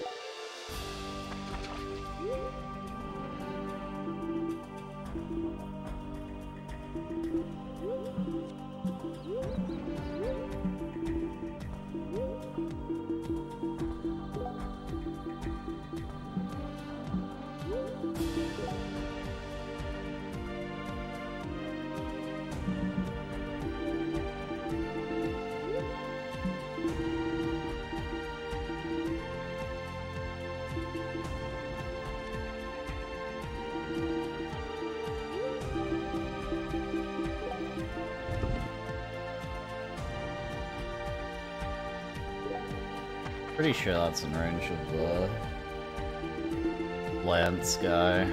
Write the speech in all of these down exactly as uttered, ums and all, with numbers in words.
Pretty sure that's in range of the Lance guy.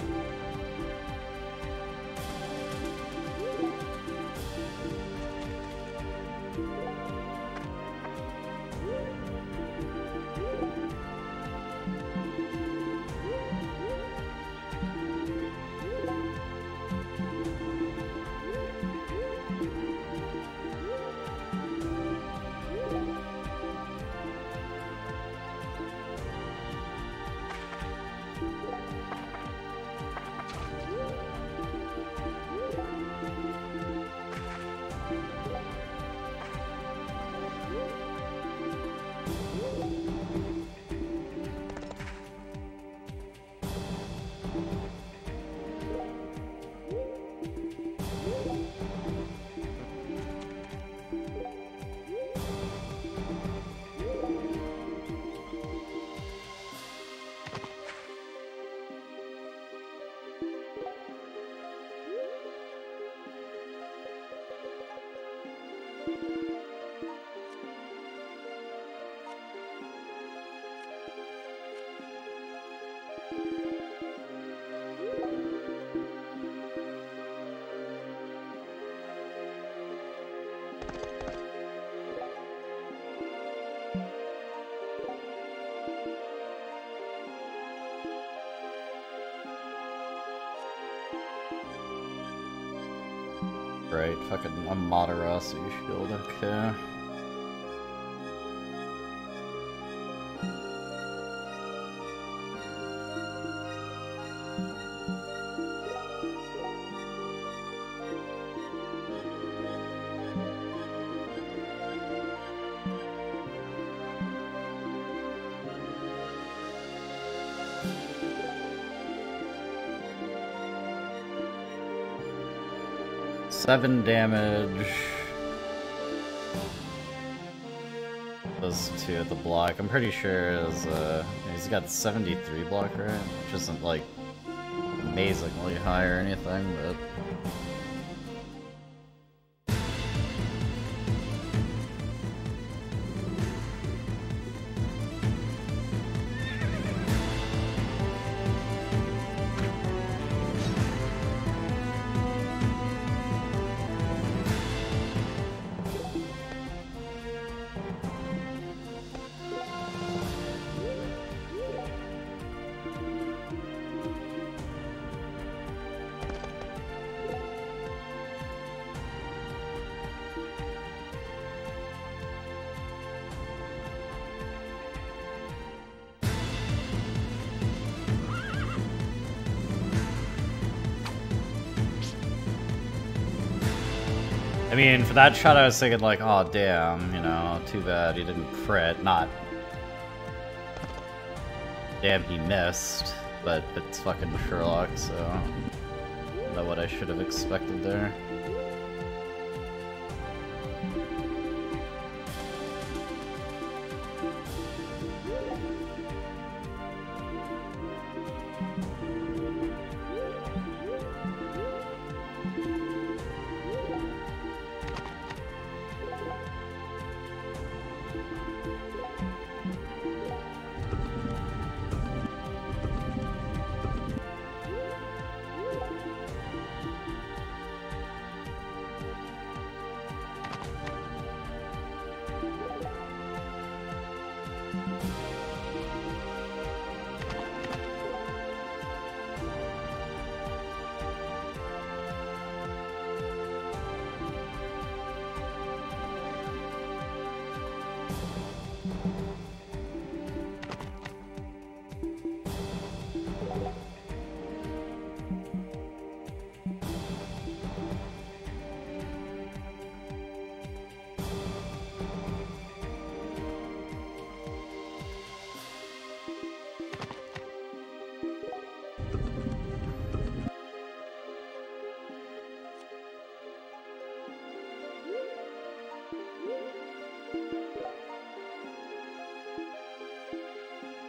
Right, fucking Amaterasu shield, okay. Seven damage. Those two at the block. I'm pretty sure is uh he's got seventy-three block, right? Which isn't like amazingly high or anything, but I mean, for that shot I was thinking like, oh damn, you know, too bad he didn't crit, not damn he missed, but it's fucking Sherlock, so I don't know what I should have expected there.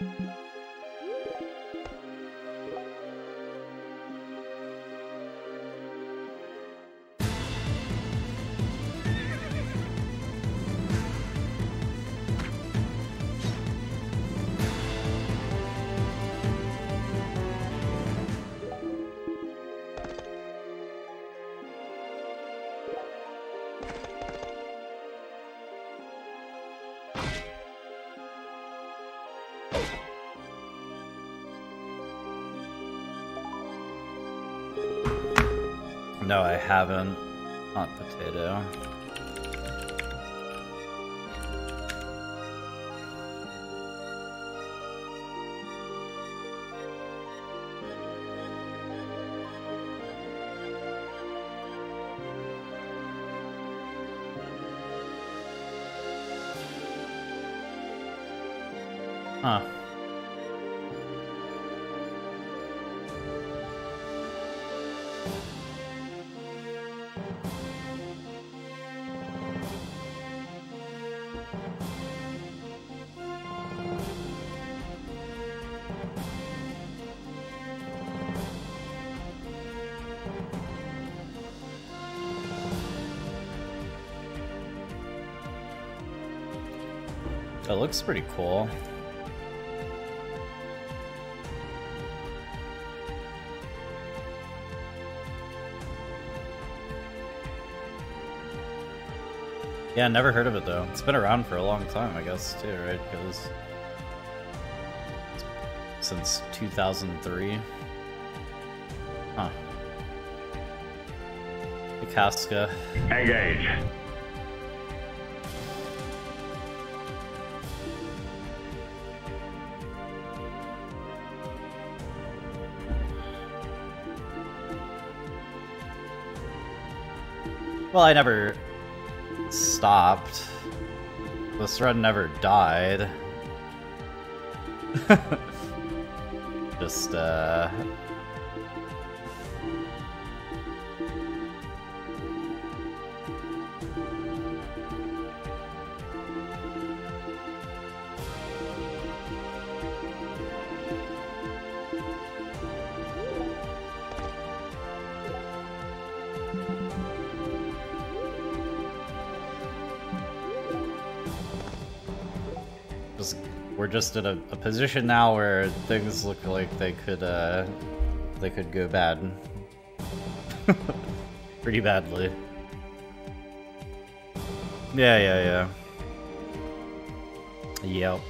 No, I haven't. Hot potato. Huh. It looks pretty cool. Yeah, never heard of it though. It's been around for a long time, I guess, too, right? Because since two thousand three. Huh. The Casca. Engage. Well, I never stopped. This run never died. Just, uh... Just, we're just in a, a position now where things look like they could, uh, they could go bad. Pretty badly. Yeah, yeah, yeah. Yep.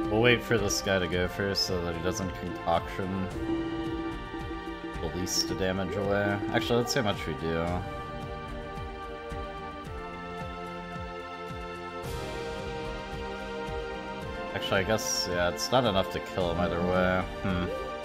We'll wait for this guy to go first so that he doesn't concoction the least damage away. Actually, let's see how much we do. Actually, I guess, yeah, it's not enough to kill him either way. Hmm.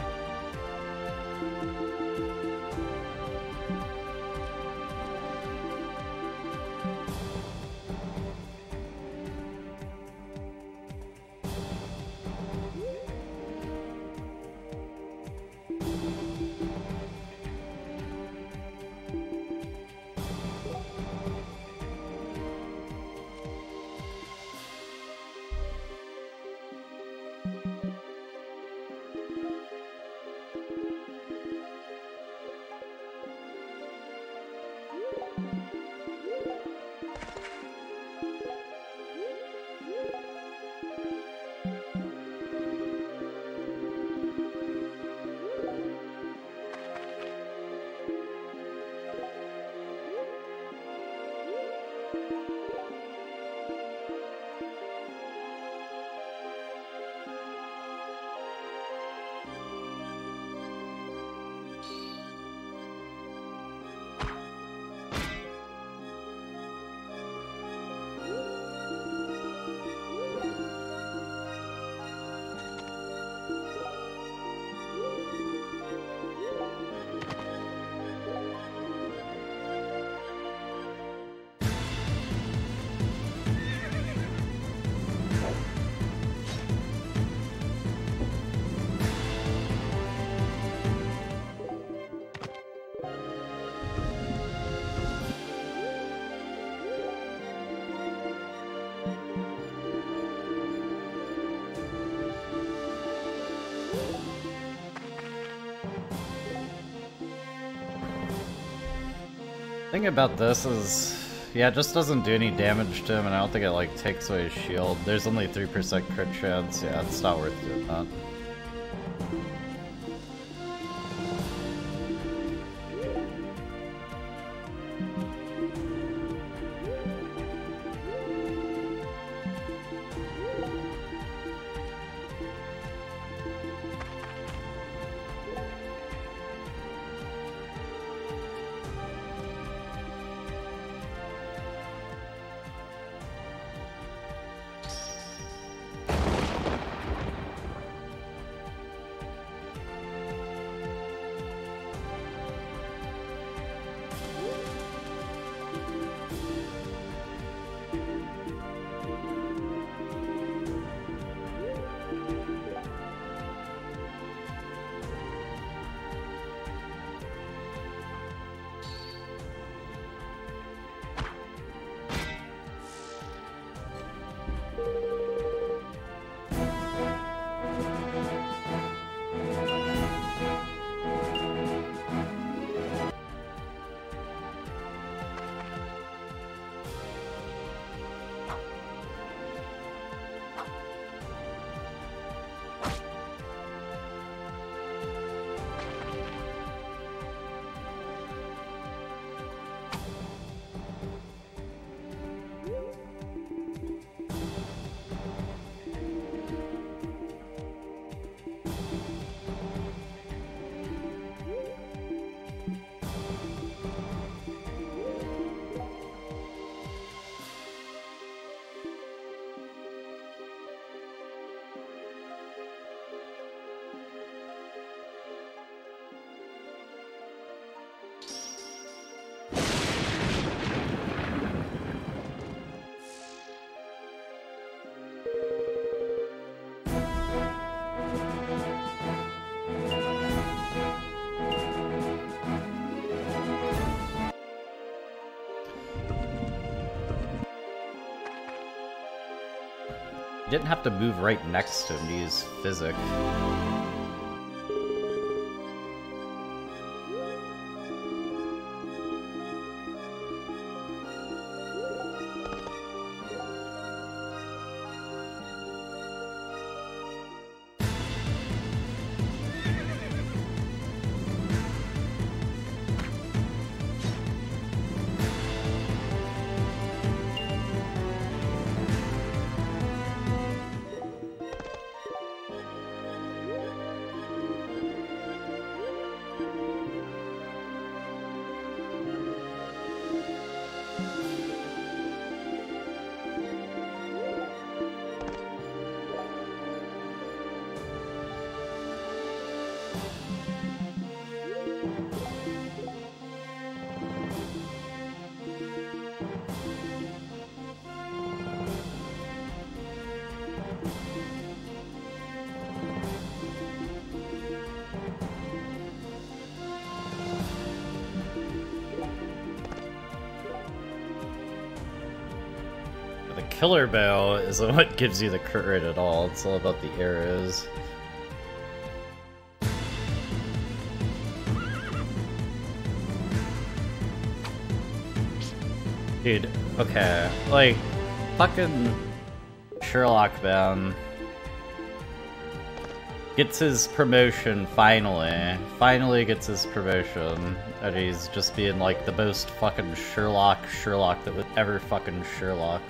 Thing about this is, yeah, it just doesn't do any damage to him, and I don't think it like takes away his shield. There's only three percent crit chance. Yeah, it's not worth doing that. Didn't have to move right next to him to use physic. killer bow isn't what gives you the crit rate at all. It's all about the arrows. Dude, okay, like, fucking Sherlock Bound gets his promotion finally. Finally gets his promotion. And he's just being like the most fucking Sherlock Sherlock that was ever fucking Sherlocked.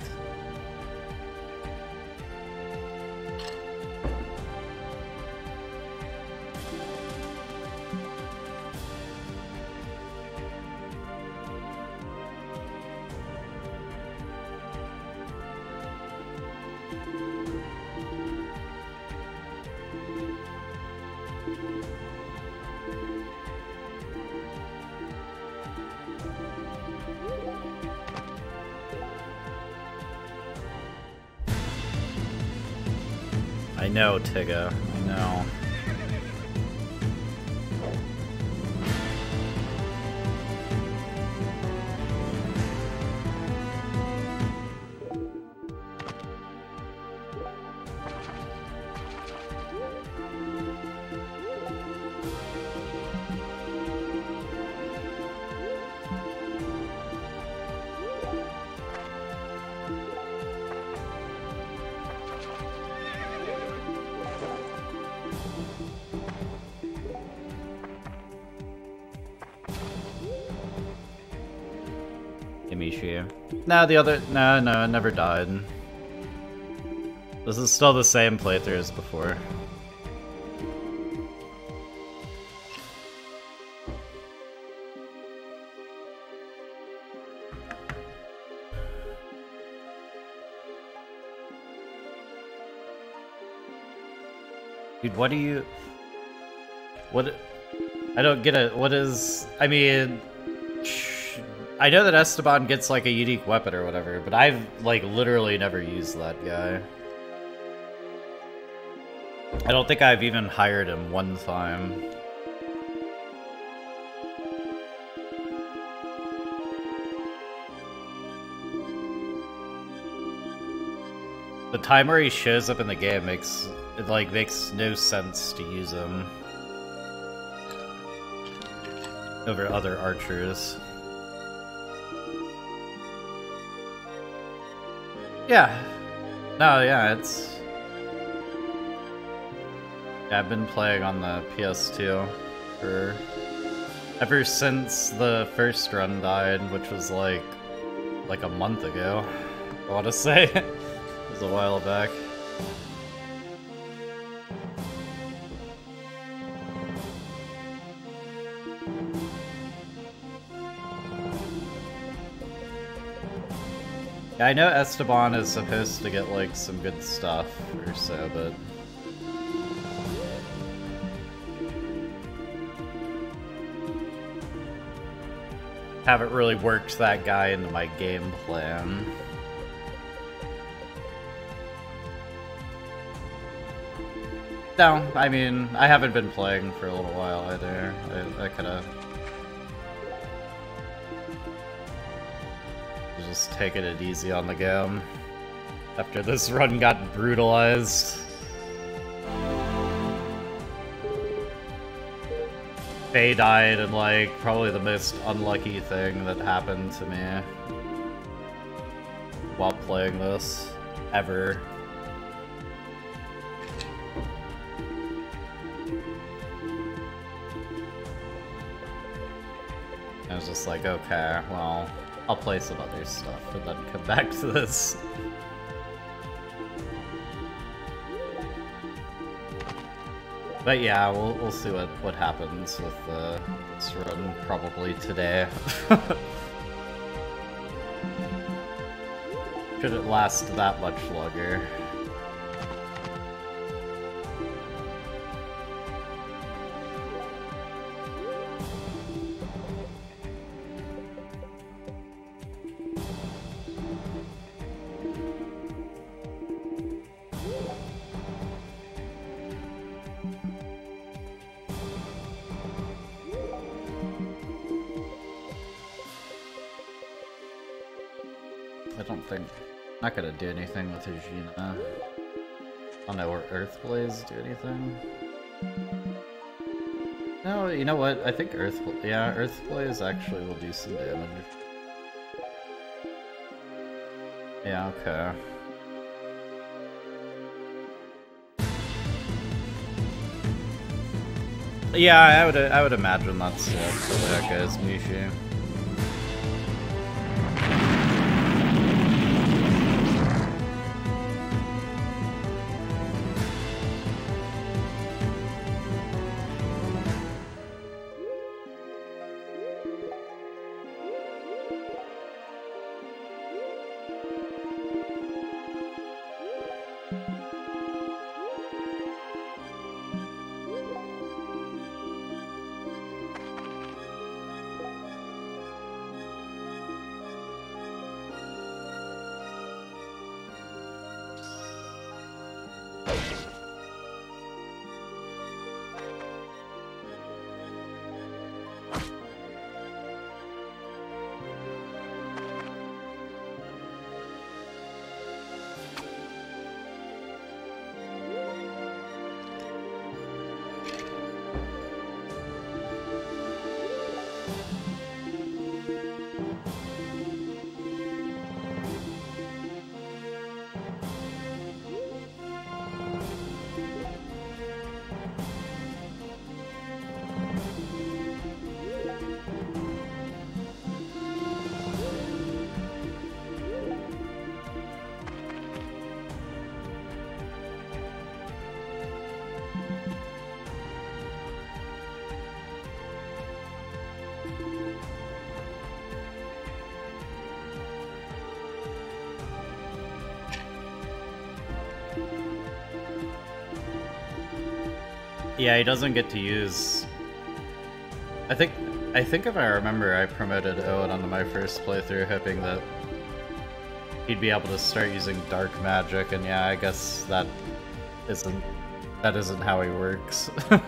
I know, Tigga. I know. No, the other... No, no, it never died. This is still the same playthrough as before. Dude, what do you... What... I don't get it. What is... I mean... I know that Esteban gets like a unique weapon or whatever, but I've like literally never used that guy. I don't think I've even hired him one time. The time where he shows up in the game makes it like makes no sense to use him over other archers. Yeah. No, yeah, it's... Yeah, I've been playing on the P S two for... ever since the first run died, which was like... like a month ago, I want to say. It was a while back. I know Esteban is supposed to get like some good stuff or so, but haven't really worked that guy into my game plan. No, I mean, I haven't been playing for a little while either. I, I kinda... just taking it easy on the game after this run got brutalized. Faye died, and like probably the most unlucky thing that happened to me while playing this ever. I was just like, okay, well, I'll play some other stuff and then come back to this. But yeah, we'll we'll see what what happens with uh, this run probably today. Shouldn't last that much longer. Not gonna do anything with Hujina. I don't know where Earthblaze do anything. No, you know what? I think Earth, yeah, Earthblaze actually will do some damage. Yeah, okay. Yeah, I would, I would imagine that's it for that guy's Mishi. Yeah, he doesn't get to use... I think I think if I remember, I promoted Owen onto my first playthrough, hoping that he'd be able to start using dark magic, and yeah, I guess that isn't that isn't how he works.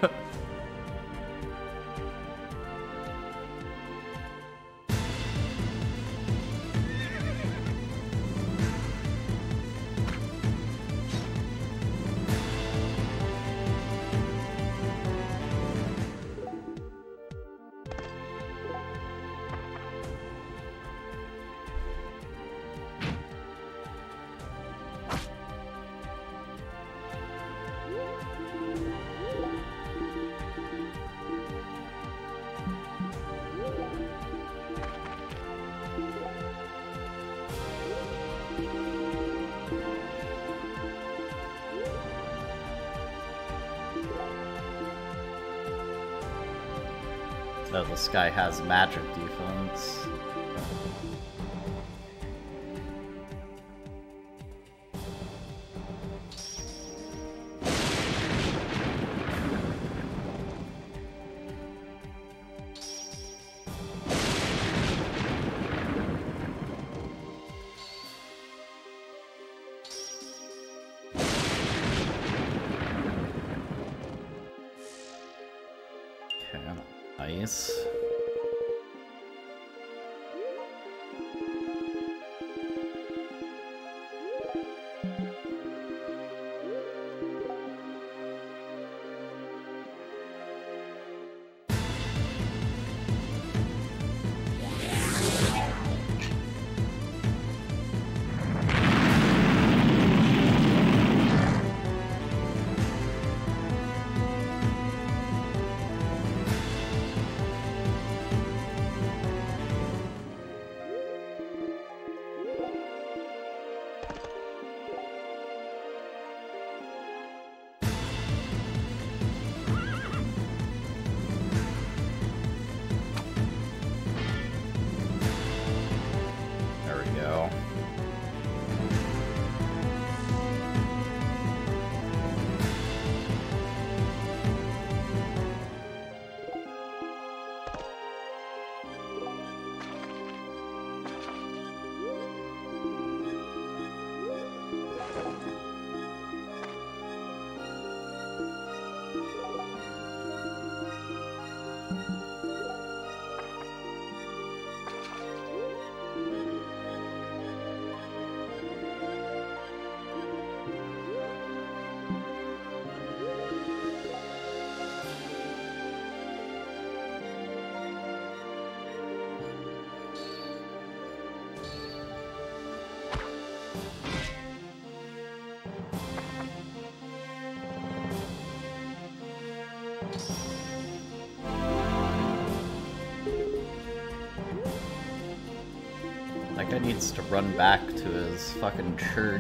Oh, this guy has magic defense. Nice. That guy needs to run back to his fucking church.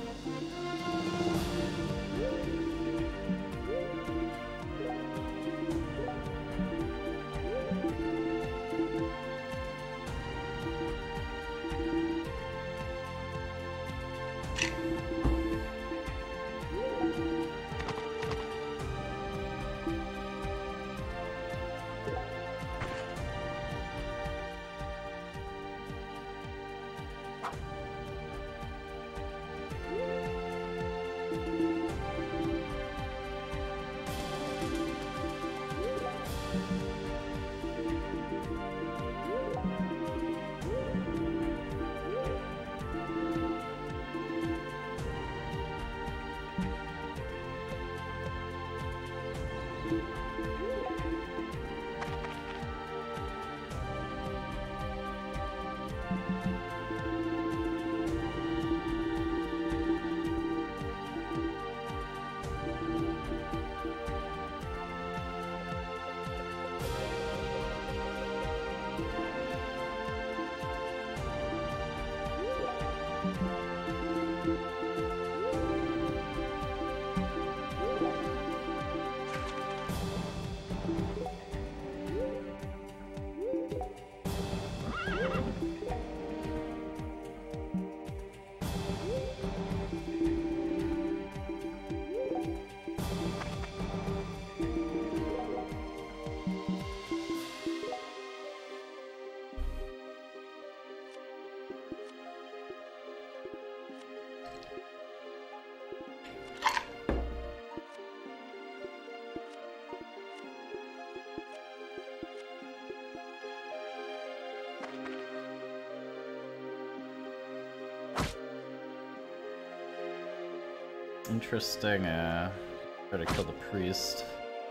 Interesting, uh, try to kill the priest.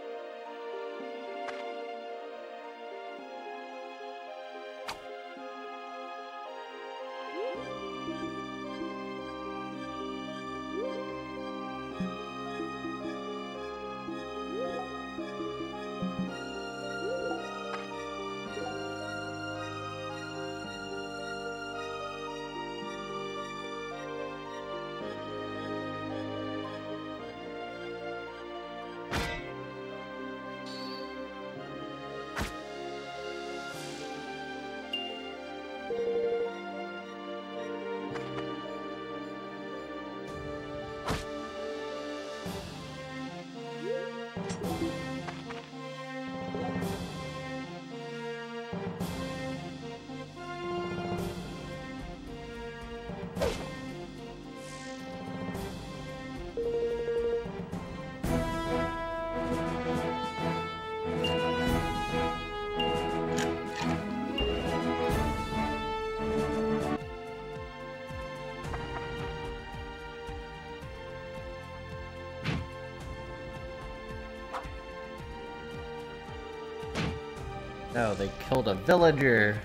No, they killed a villager.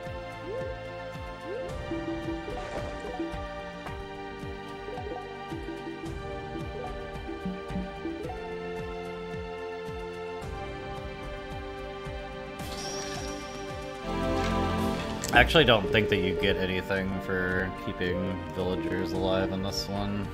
I actually don't think that you get anything for keeping villagers alive in this one.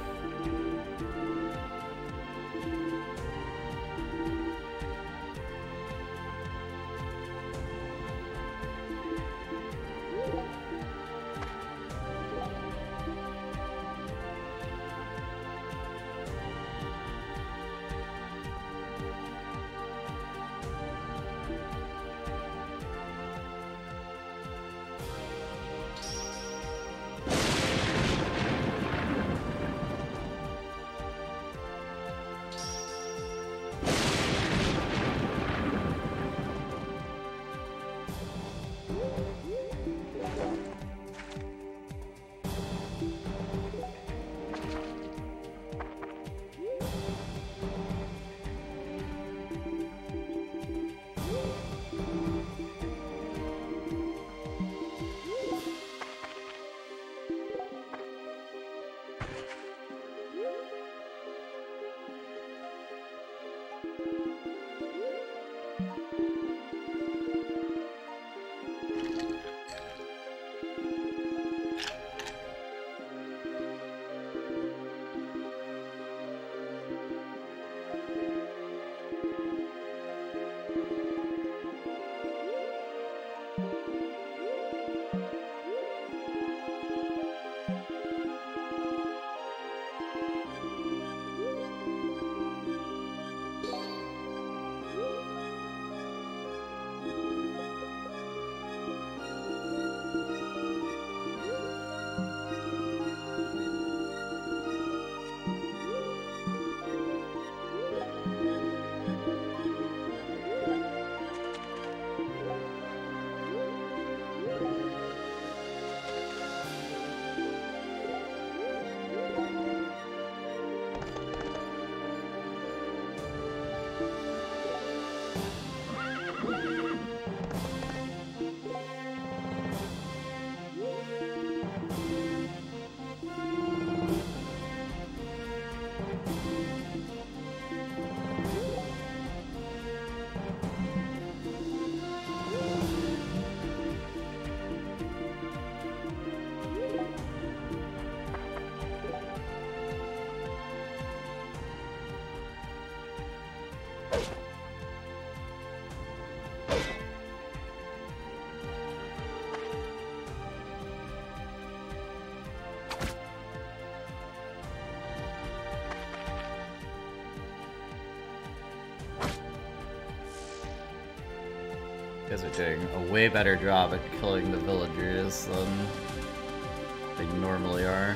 You guys are doing a way better job at killing the villagers than they normally are.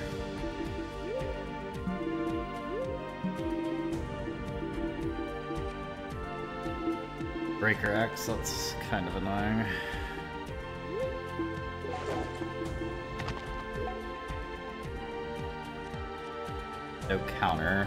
Breaker X, that's kind of annoying. No counter.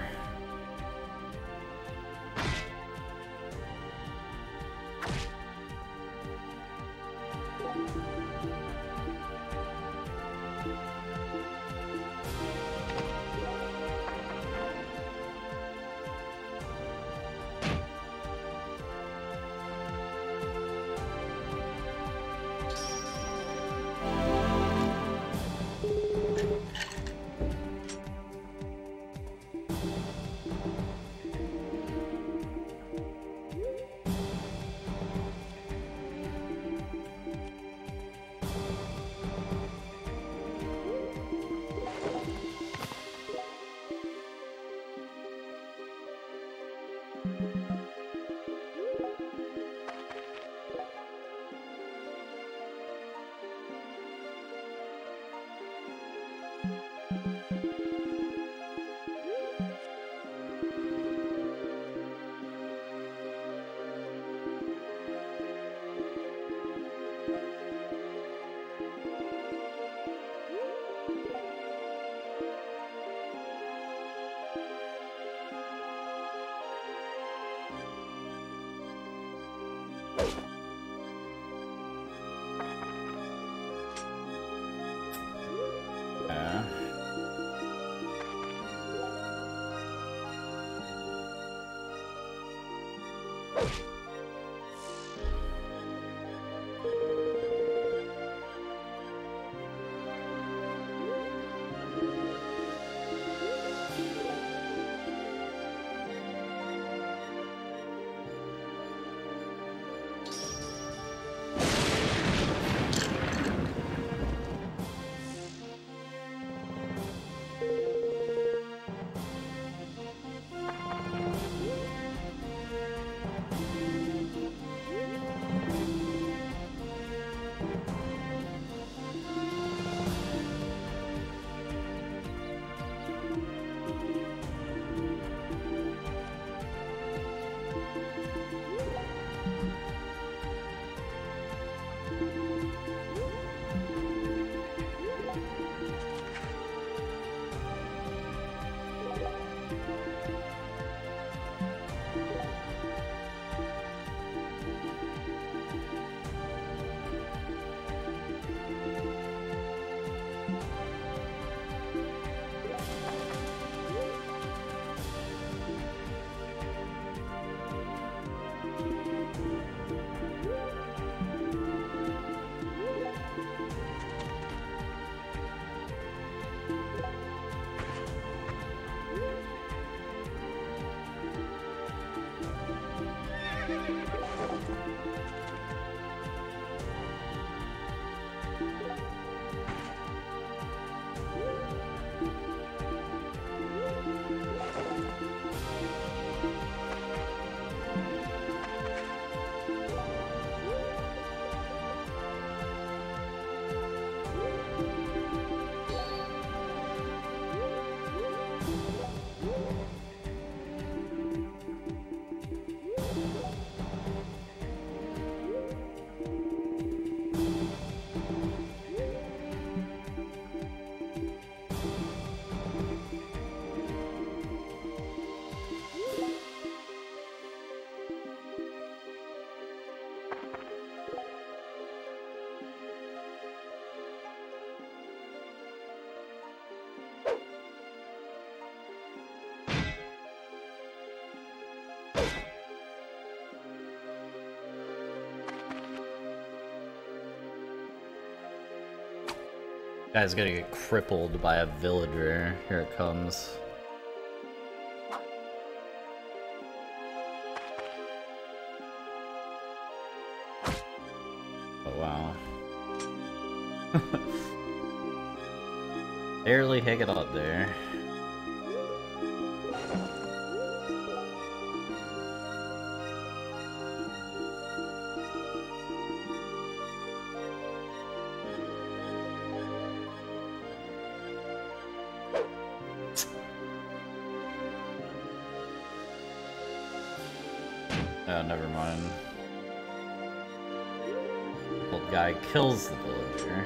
Guy's gonna get crippled by a villager. Here it comes. Oh wow. Barely hang it out there. Oh, never mind. Old guy kills the villager.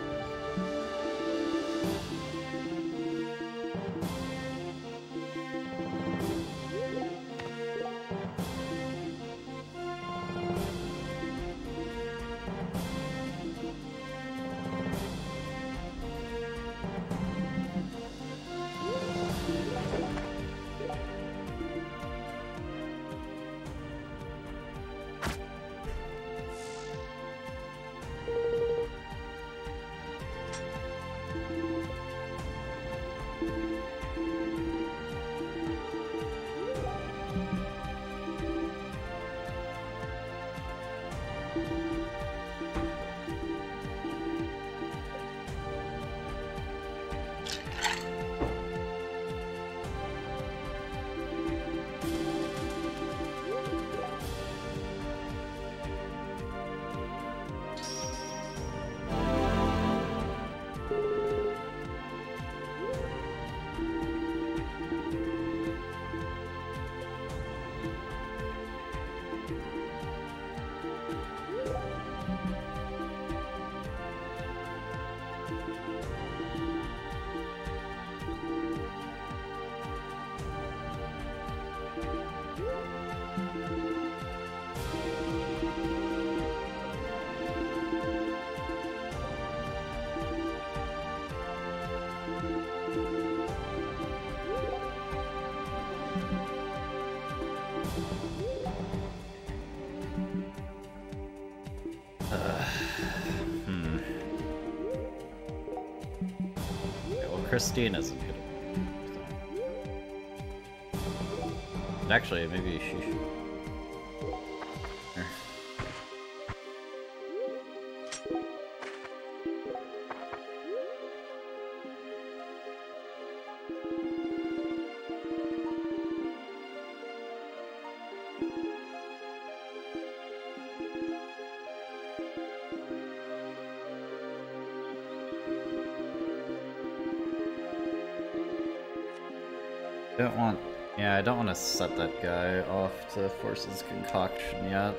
Christine isn't good. But actually, maybe she should. Here. I don't want, yeah, I don't want to set that guy off to force his concoction yet.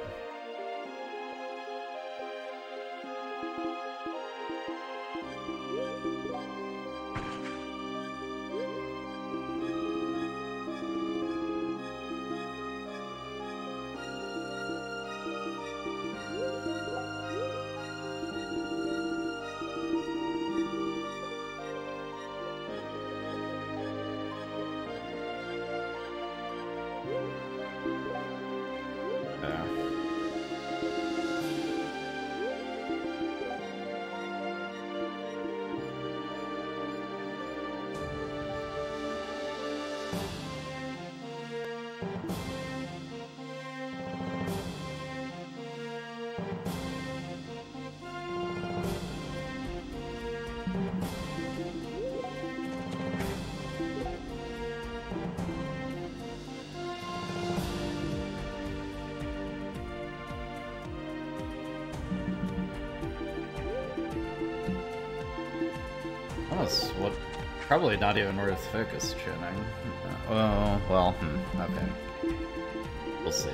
What? Probably not even worth focus tuning. Oh, well, hmm, okay. We'll see.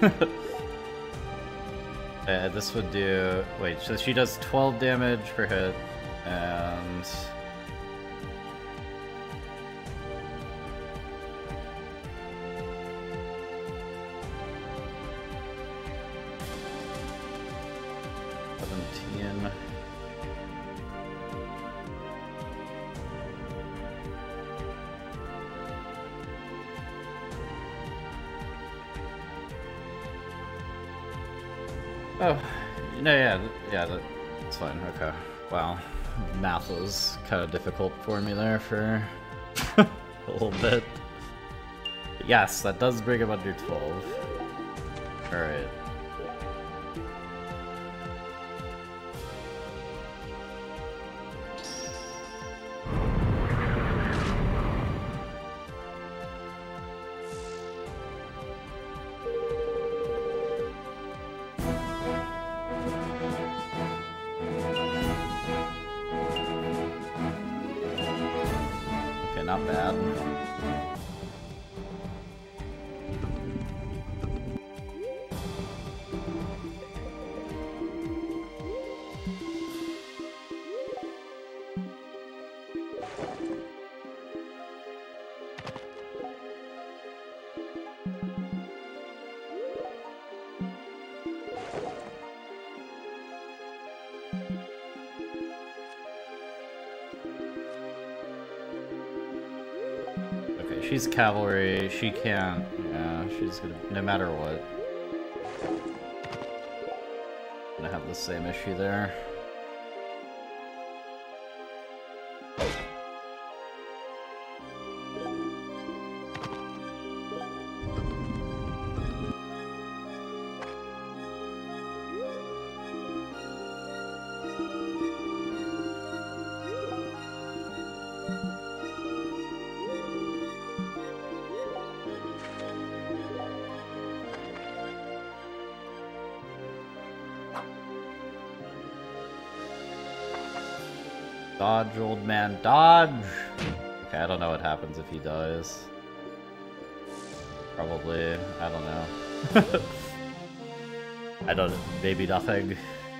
uh, this would do... Wait, so she does twelve damage per hit, and... seventeen... Oh, no, yeah, yeah, that's fine, okay. Wow. math was kind of difficult for me there for a little bit. But yes, that does bring him under twelve. Alright. Not bad. She's cavalry, she can't, yeah, she's gonna, no matter what. Gonna have the same issue there. Dodge, old man, dodge! Okay, I don't know what happens if he dies. Probably, I don't know. I don't, maybe nothing.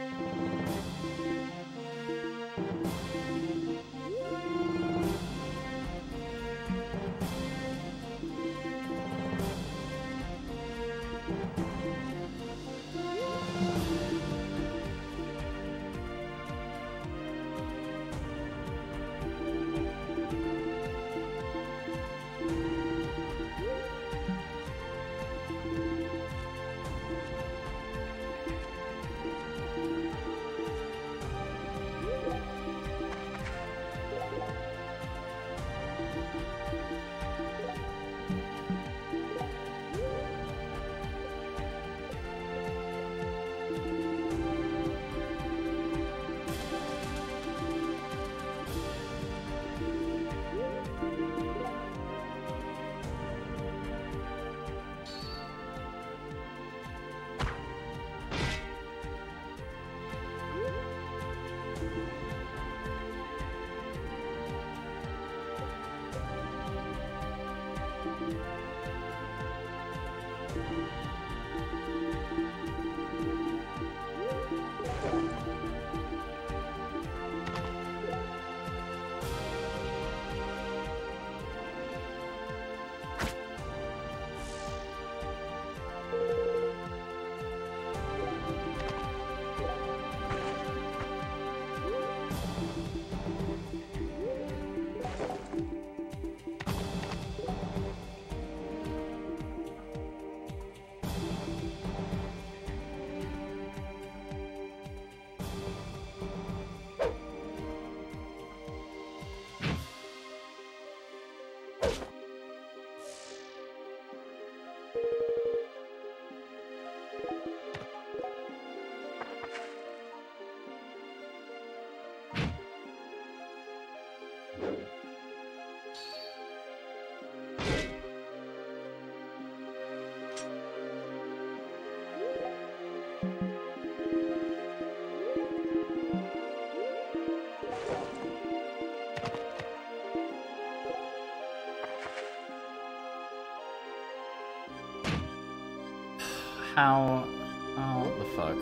How... Oh, what the fuck?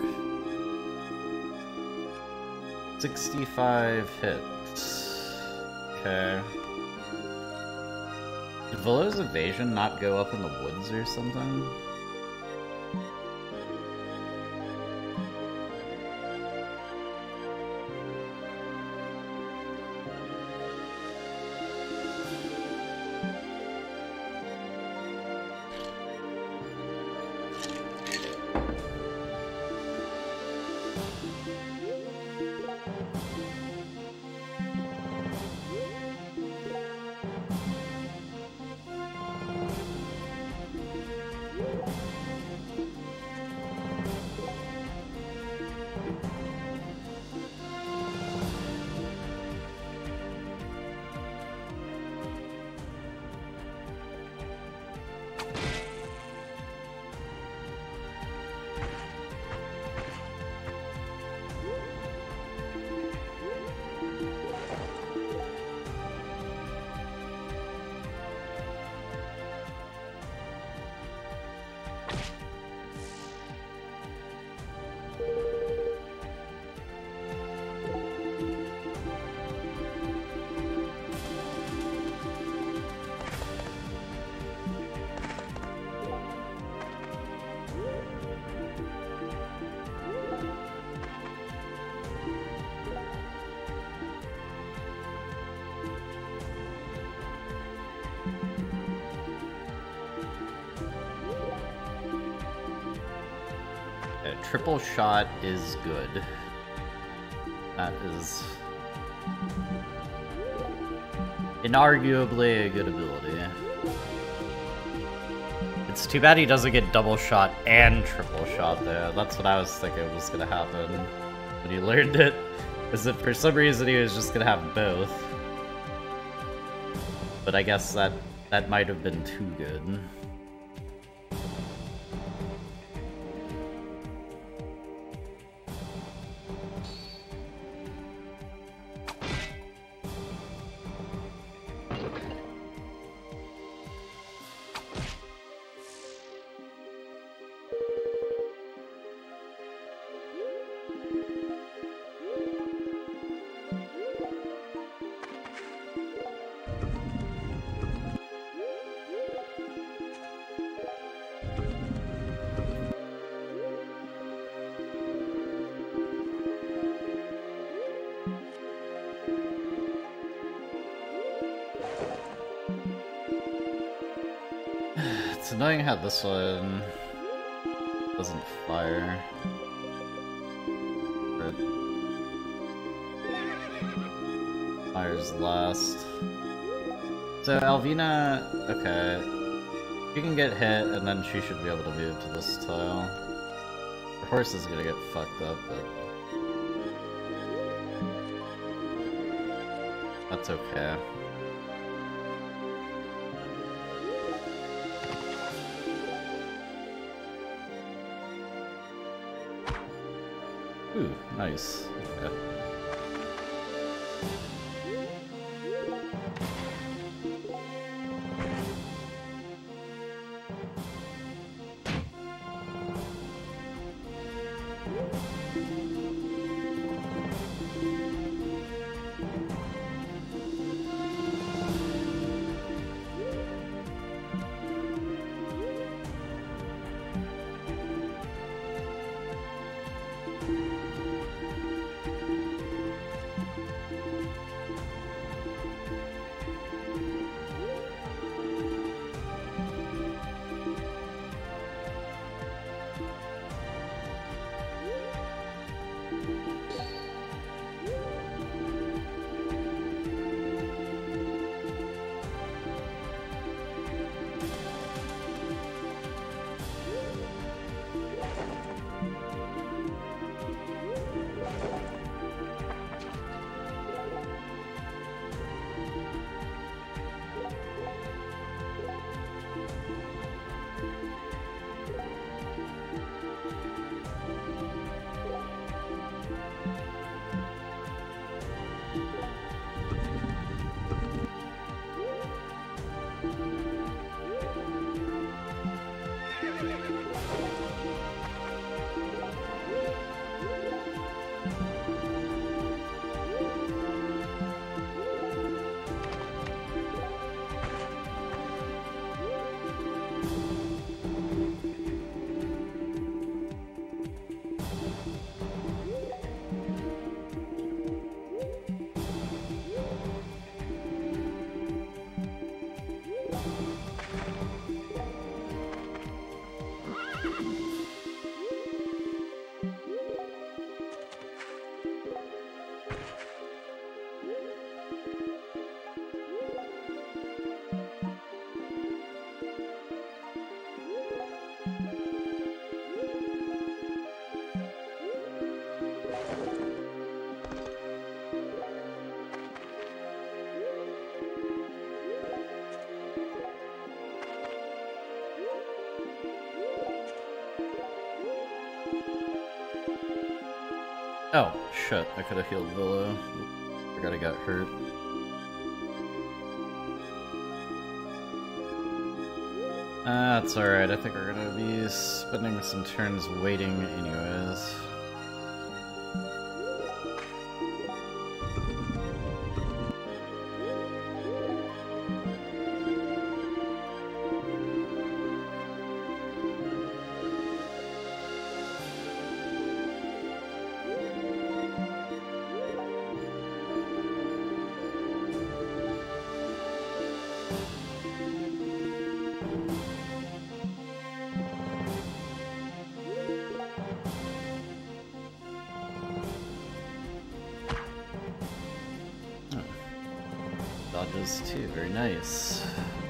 sixty-five hits. Okay. Did Velo's evasion not go up in the woods or something? triple shot is good. That is inarguably a good ability. It's too bad he doesn't get double shot and triple shot there. That's what I was thinking was gonna happen when he learned it. Is that for some reason he was just gonna have both. But I guess that that might have been too good. It's annoying how this one doesn't fire. But fires last. So Alvina, okay. She can get hit and then she should be able to move to this tile. Her horse is gonna get fucked up, but that's okay. Ooh, nice. Okay. Oh, shit, I could have healed Villa. Forgot I got hurt. Uh, that's alright, I think we're gonna be spending some turns waiting anyways. does too, very nice.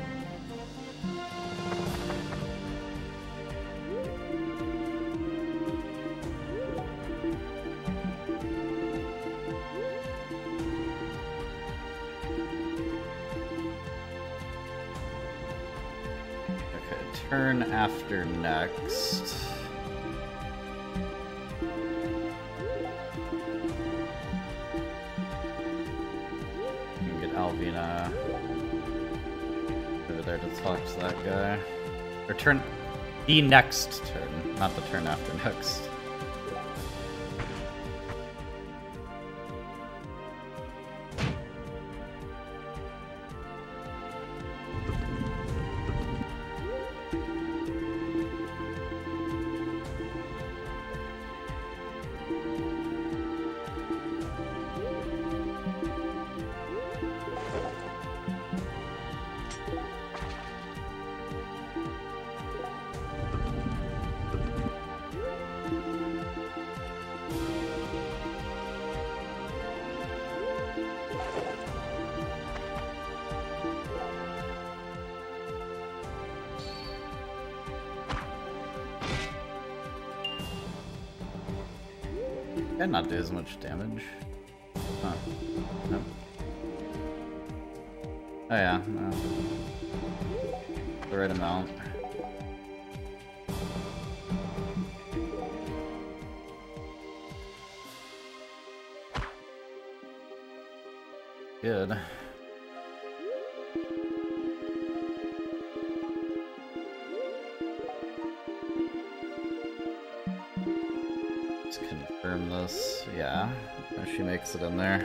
Turn after next. You can get Alvina over there to talk to that guy. Or turn the next turn, not the turn after next. Did not do as much damage. Huh. Nope. Oh yeah, no. The right amount. Good. Confirm this. Yeah, she makes it in there.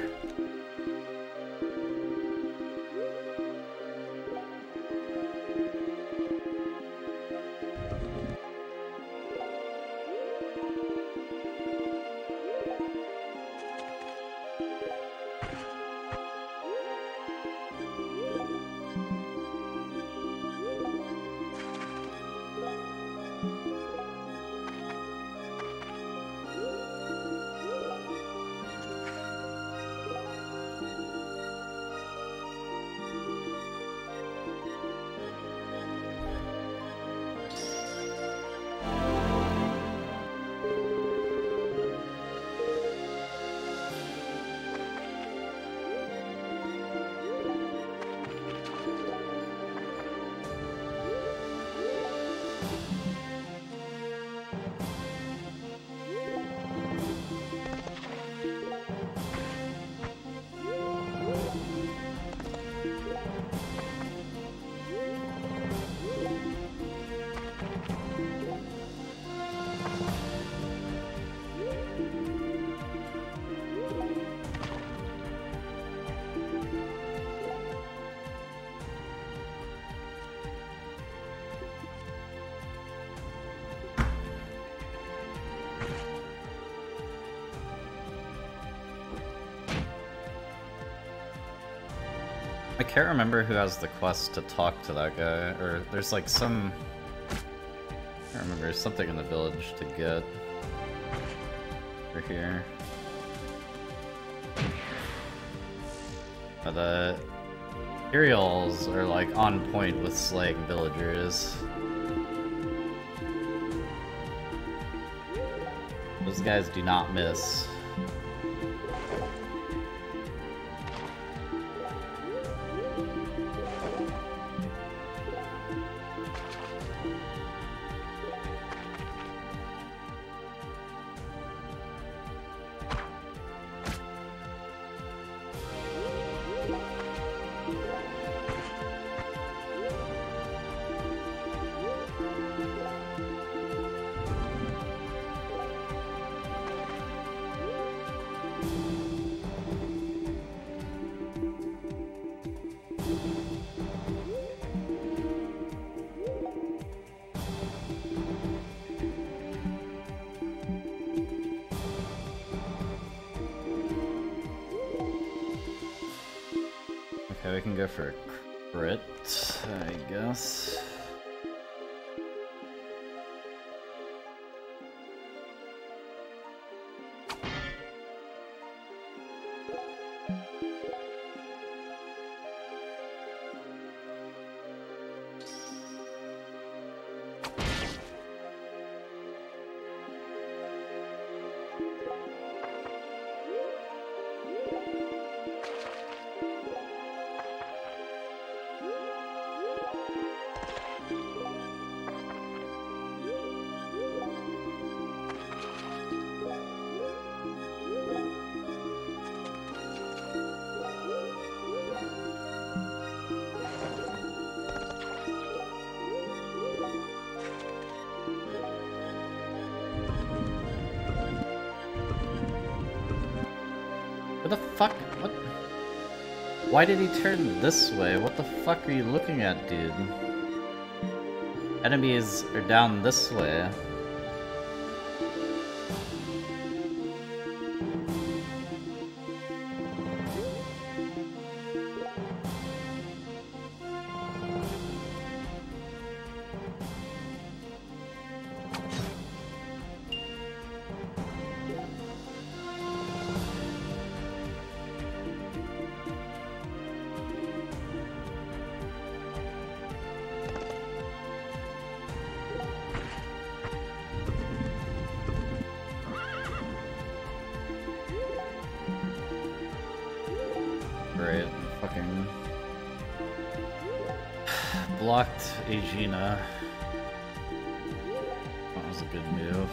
I can't remember who has the quest to talk to that guy, or there's like some... I can't remember, there's something in the village to get. Over here. But the Imperials are like on point with slaying villagers. Those guys do not miss. Okay, we can go for a crit, I guess. What the fuck? What? Why did he turn this way? What the fuck are you looking at, dude? Enemies are down this way. Right, fucking blocked Aegina. That was a good move.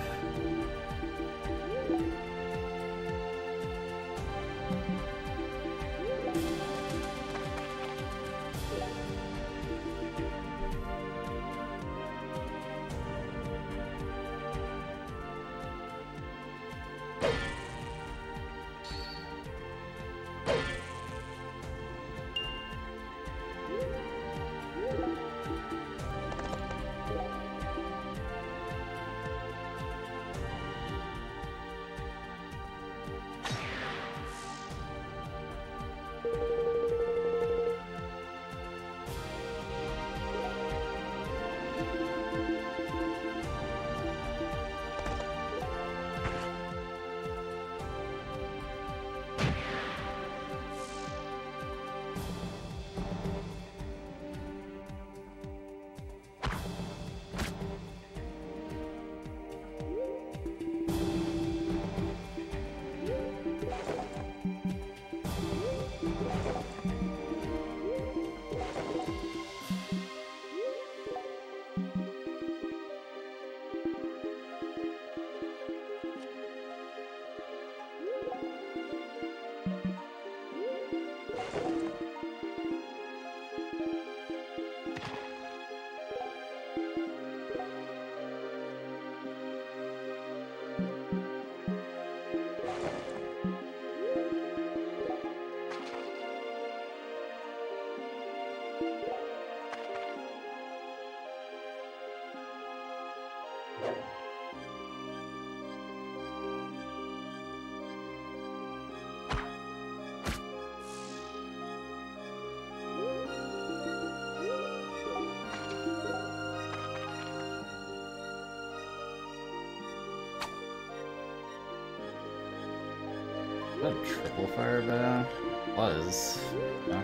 Is that a triple fire bow? Was. Yeah.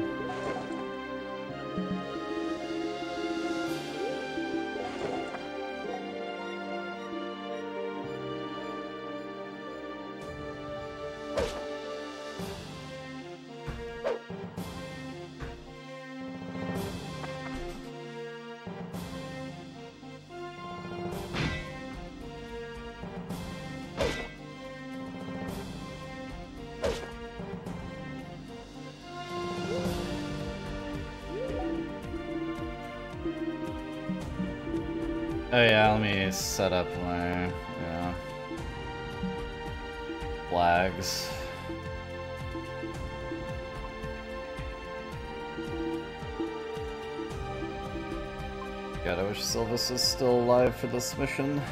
Oh yeah, let me set up my yeah, flags. God, I wish Sylvis was still alive for this mission.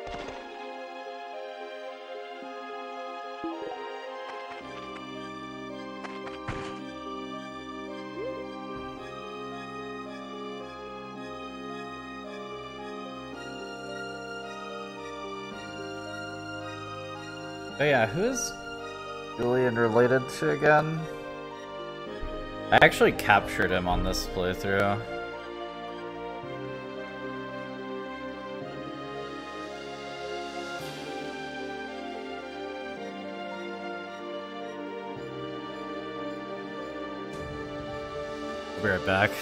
Oh yeah, who is Julian related to again? I actually captured him on this playthrough. I'll be right back.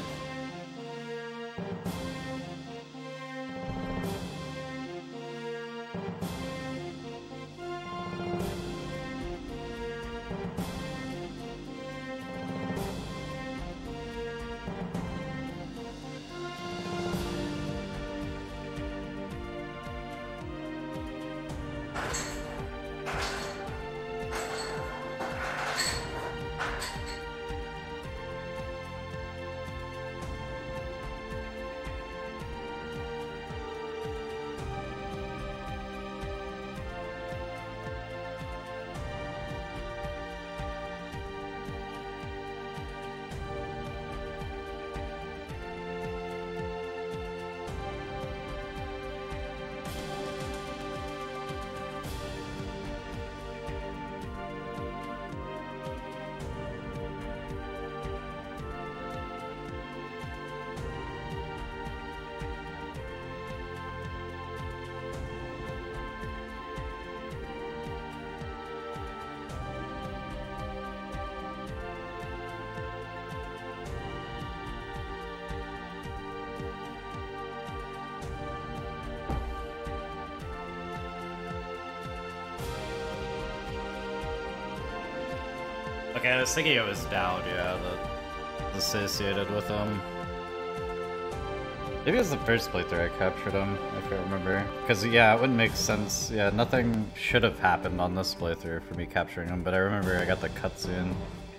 Okay, I was thinking it was Dowd, yeah, that was associated with him. Maybe it was the first playthrough I captured him, if I remember. Because, yeah, it wouldn't make sense. Yeah, nothing should have happened on this playthrough for me capturing him, but I remember I got the cutscene.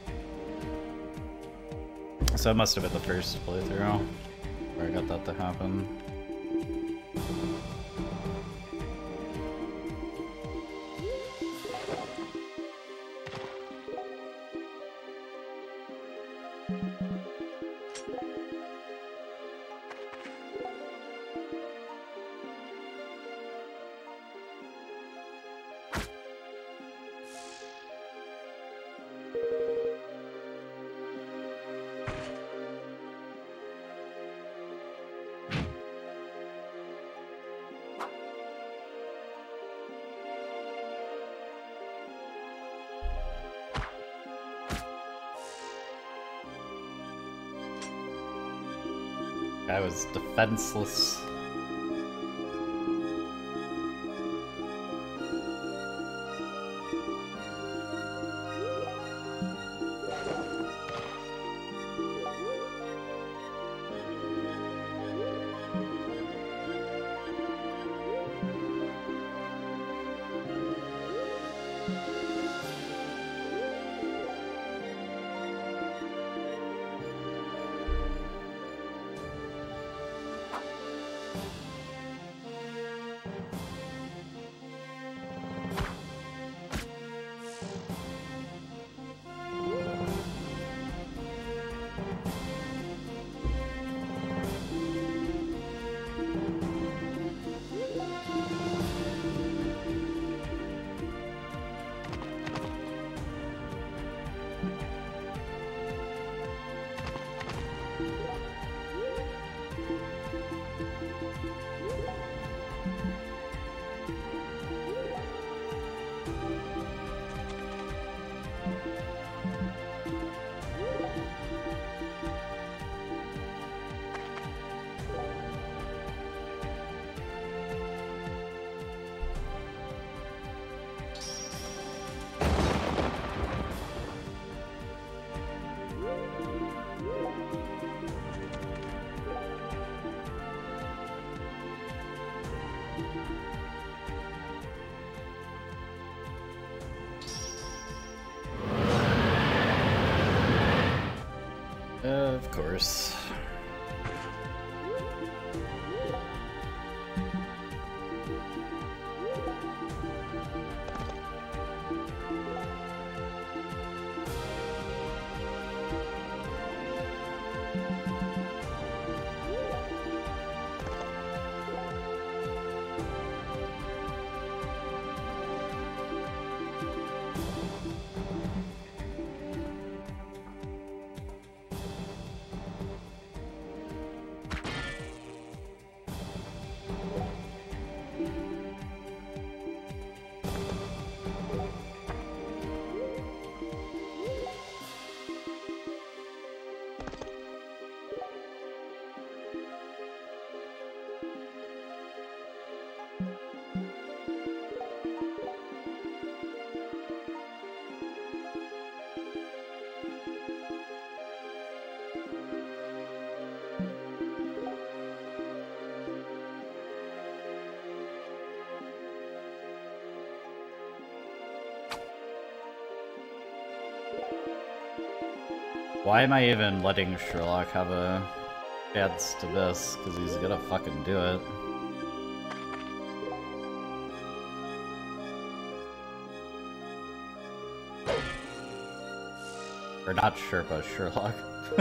So it must have been the first playthrough where I got that to happen. I was defenseless. Of course. Why am I even letting Sherlock have a chance to this? Because he's gonna fucking do it. Or not Sherpa, Sherlock.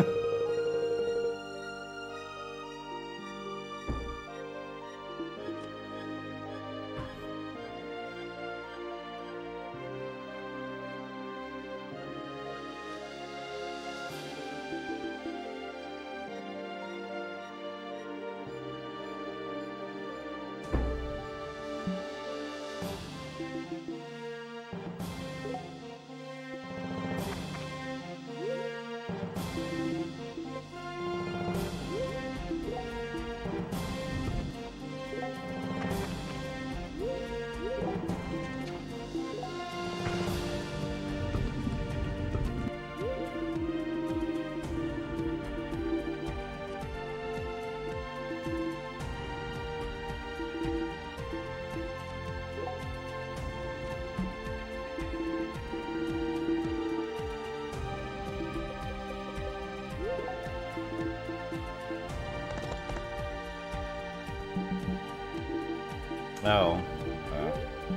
Oh. Uh.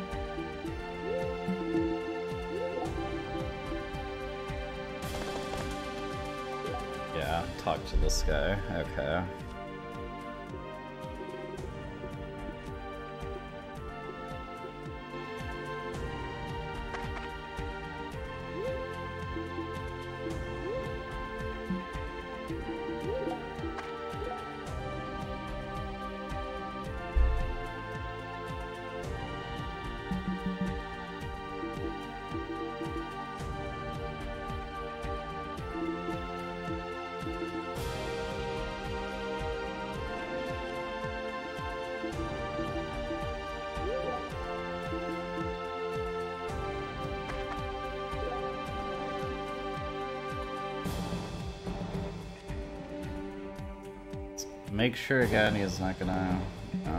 Yeah, talk to this guy. Okay. Make sure again he's not gonna. Uh,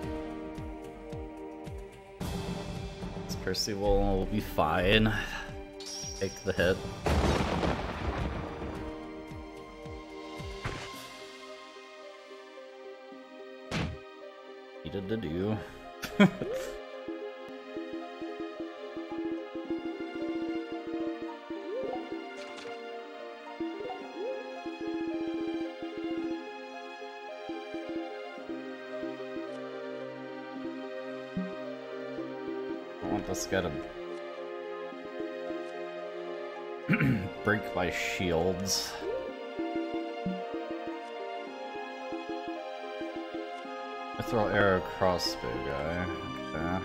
this Percy will be fine. Take the hit. He did to do. Let's get him. Break my shields. I throw arrow crossbow guy. Okay.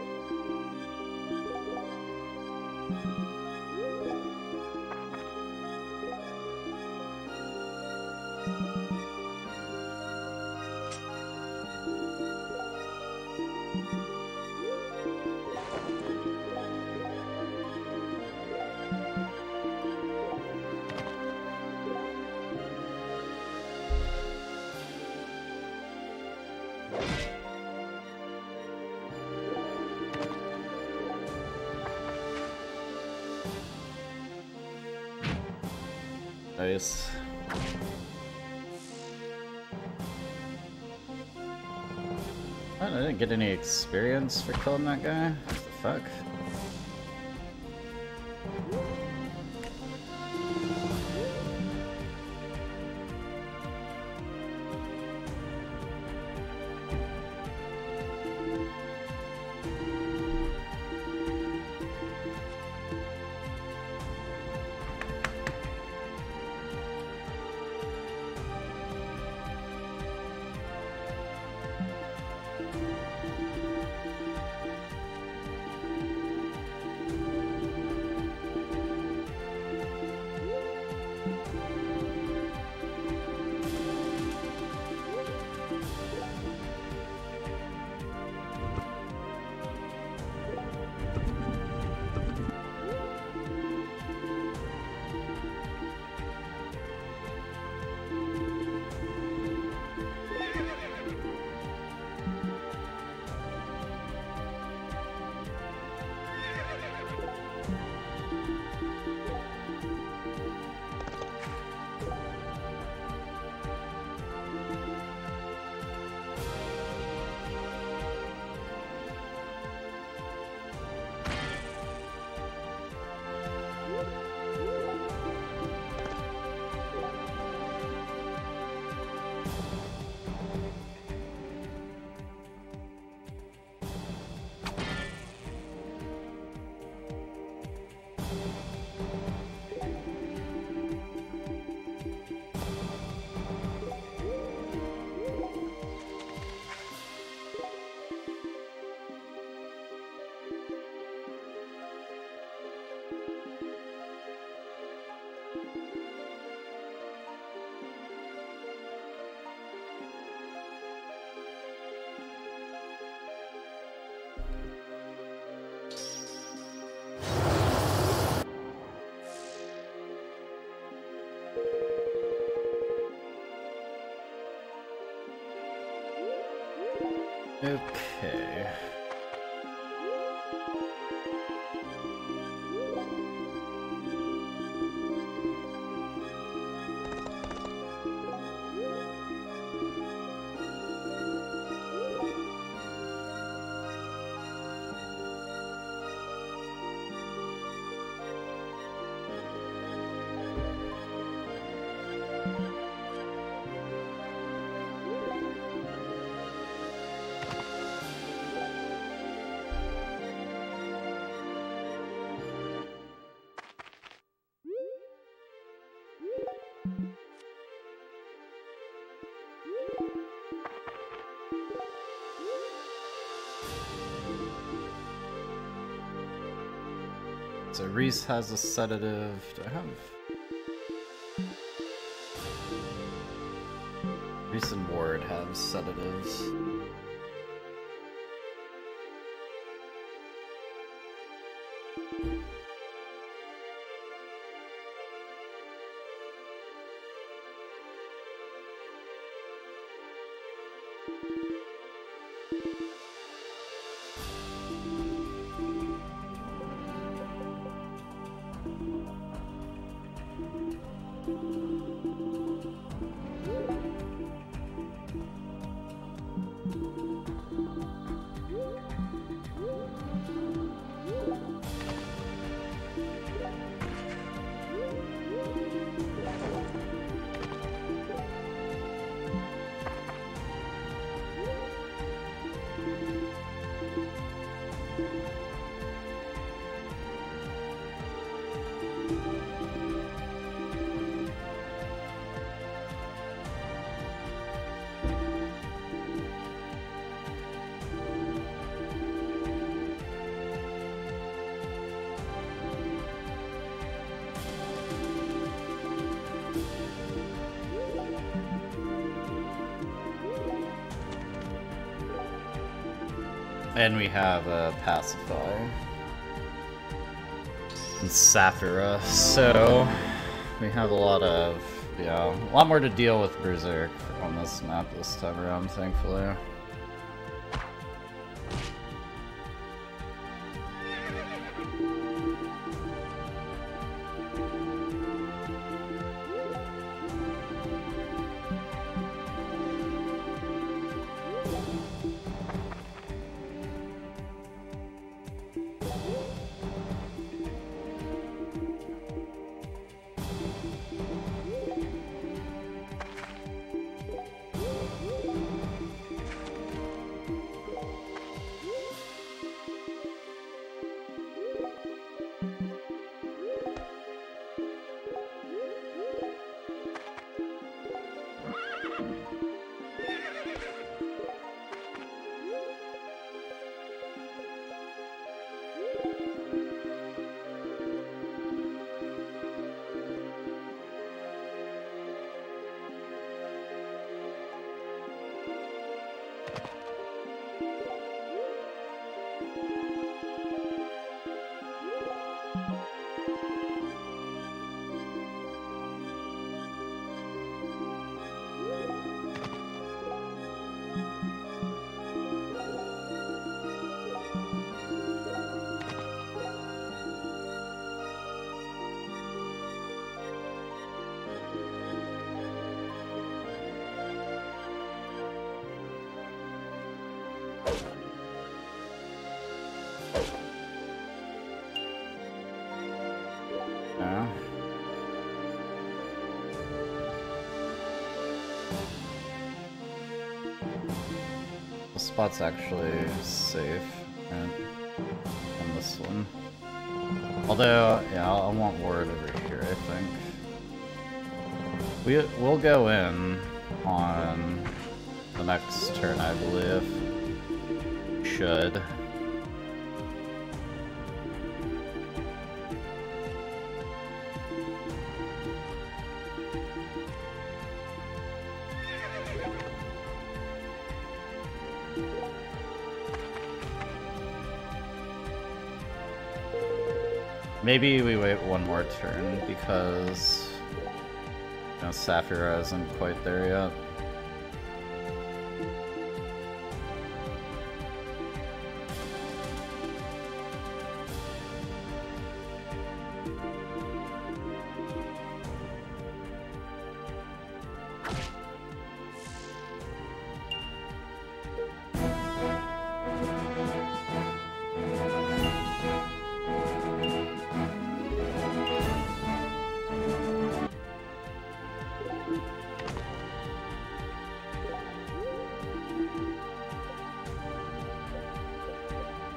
Nice. I didn't get any experience for killing that guy. What the fuck? Okay. So Reese has a sedative. Do I have? Reese and Ward have sedatives. And we have a pacifier and Saphira, so we have a lot of, yeah, a lot more to deal with Berserk on this map this time around, thankfully. Spot's actually safe right, on this one. Although, yeah, I want Ward over here, I think. We, we'll go in on the next turn, I believe. Should. Maybe we wait one more turn because you know, Saphira isn't quite there yet.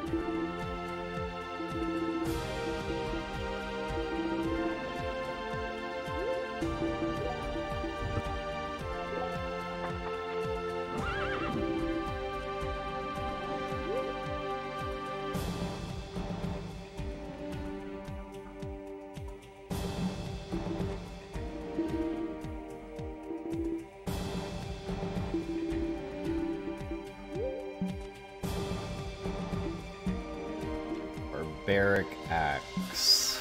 Berwick axe.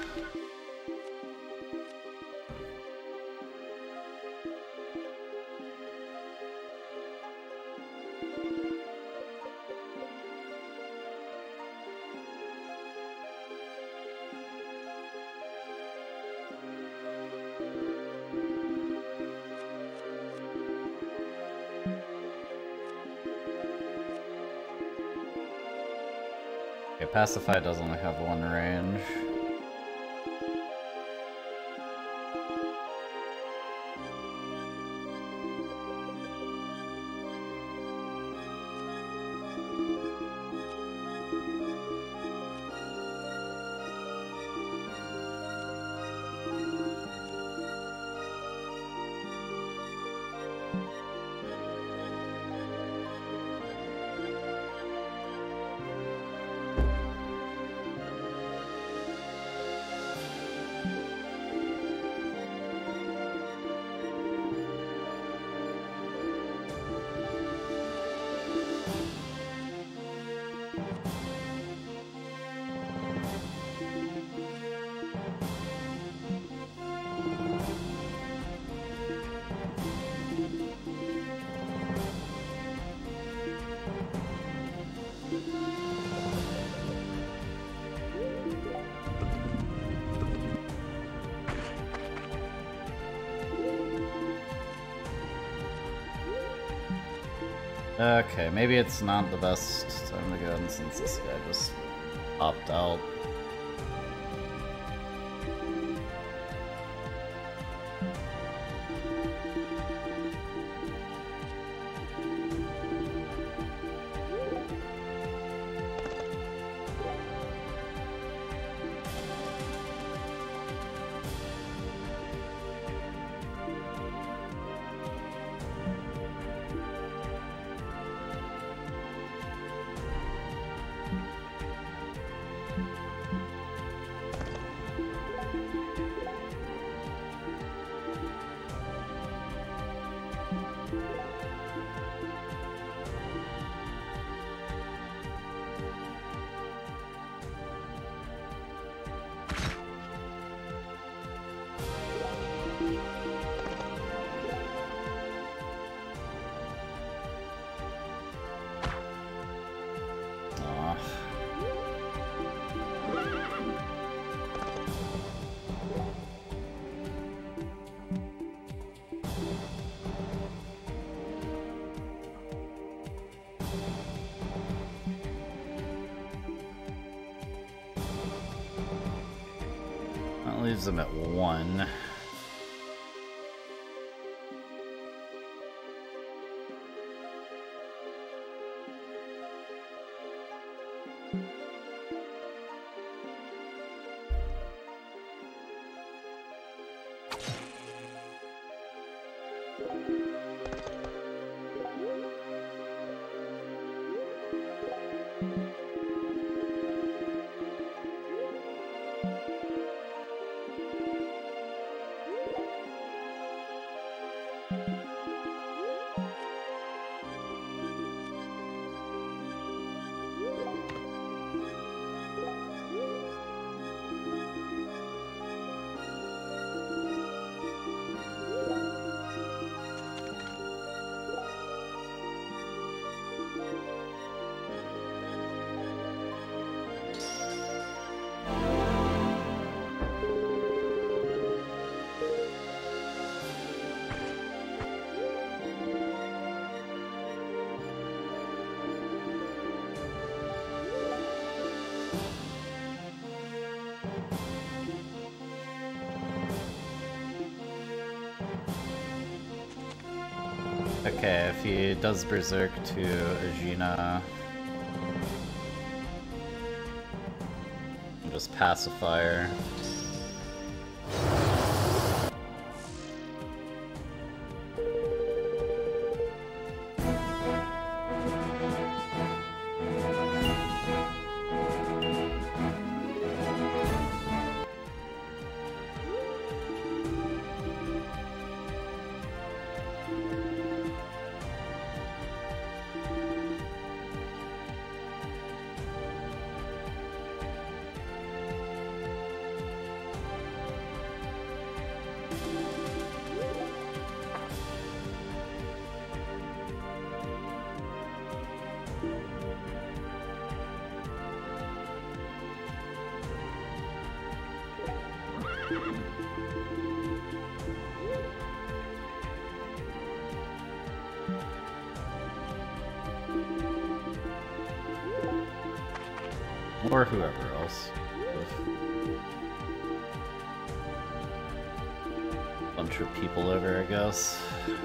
Okay, Pacify does only have one range. Okay, maybe it's not the best time to go in since this guy just popped out. That leaves them at one. Okay, if he does Berserk to Agena, just pacifier. Or whoever else. Bunch of people over, I guess.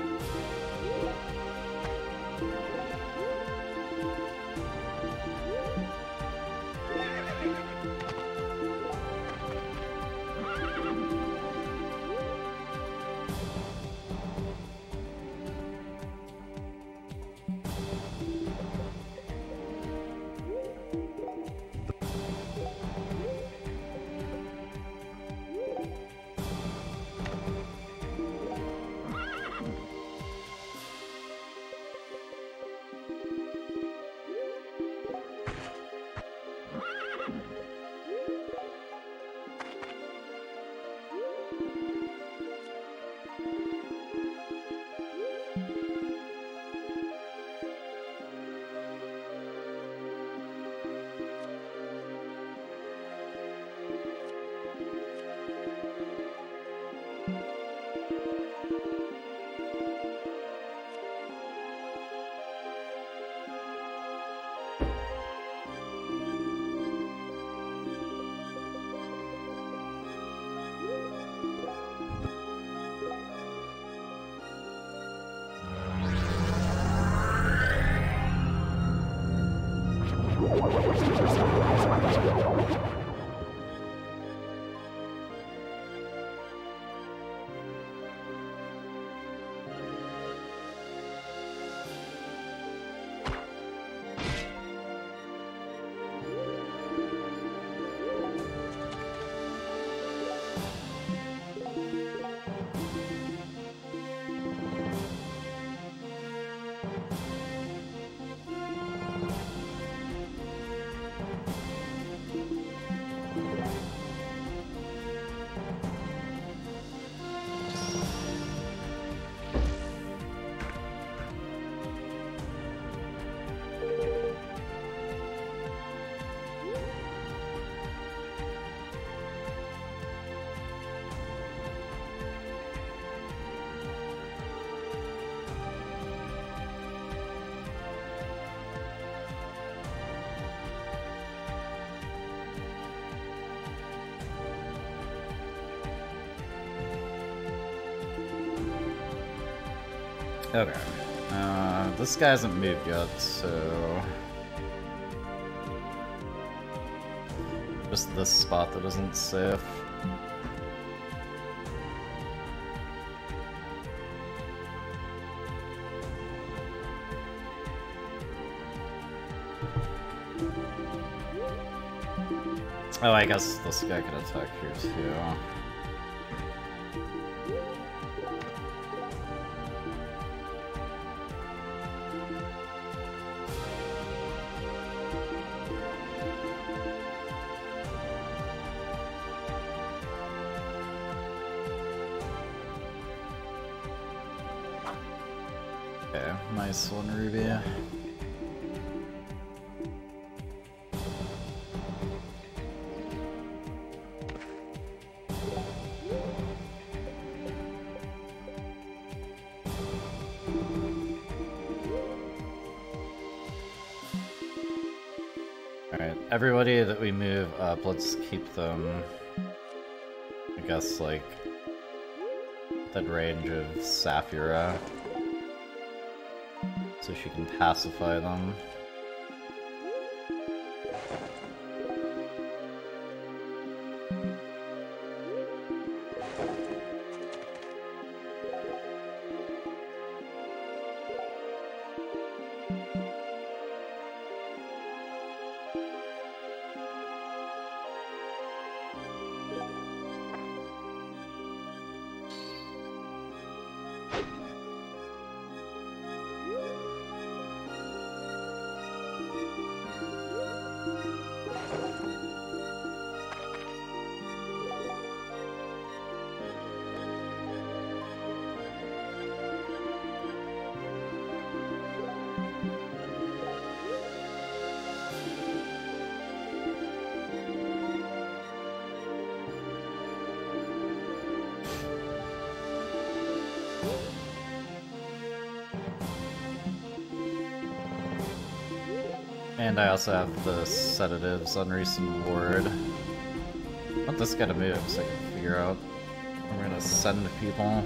Okay. Uh, this guy hasn't moved yet, so... Just this spot that isn't safe. Oh, I guess this guy could attack here too. Okay, nice one, Ruby. Alright, everybody that we move up, let's keep them, I guess, like, that range of Saphira, so she can pacify them. And I also have the sedatives on recent ward. I want this guy to move so I can figure out where I'm gonna send people.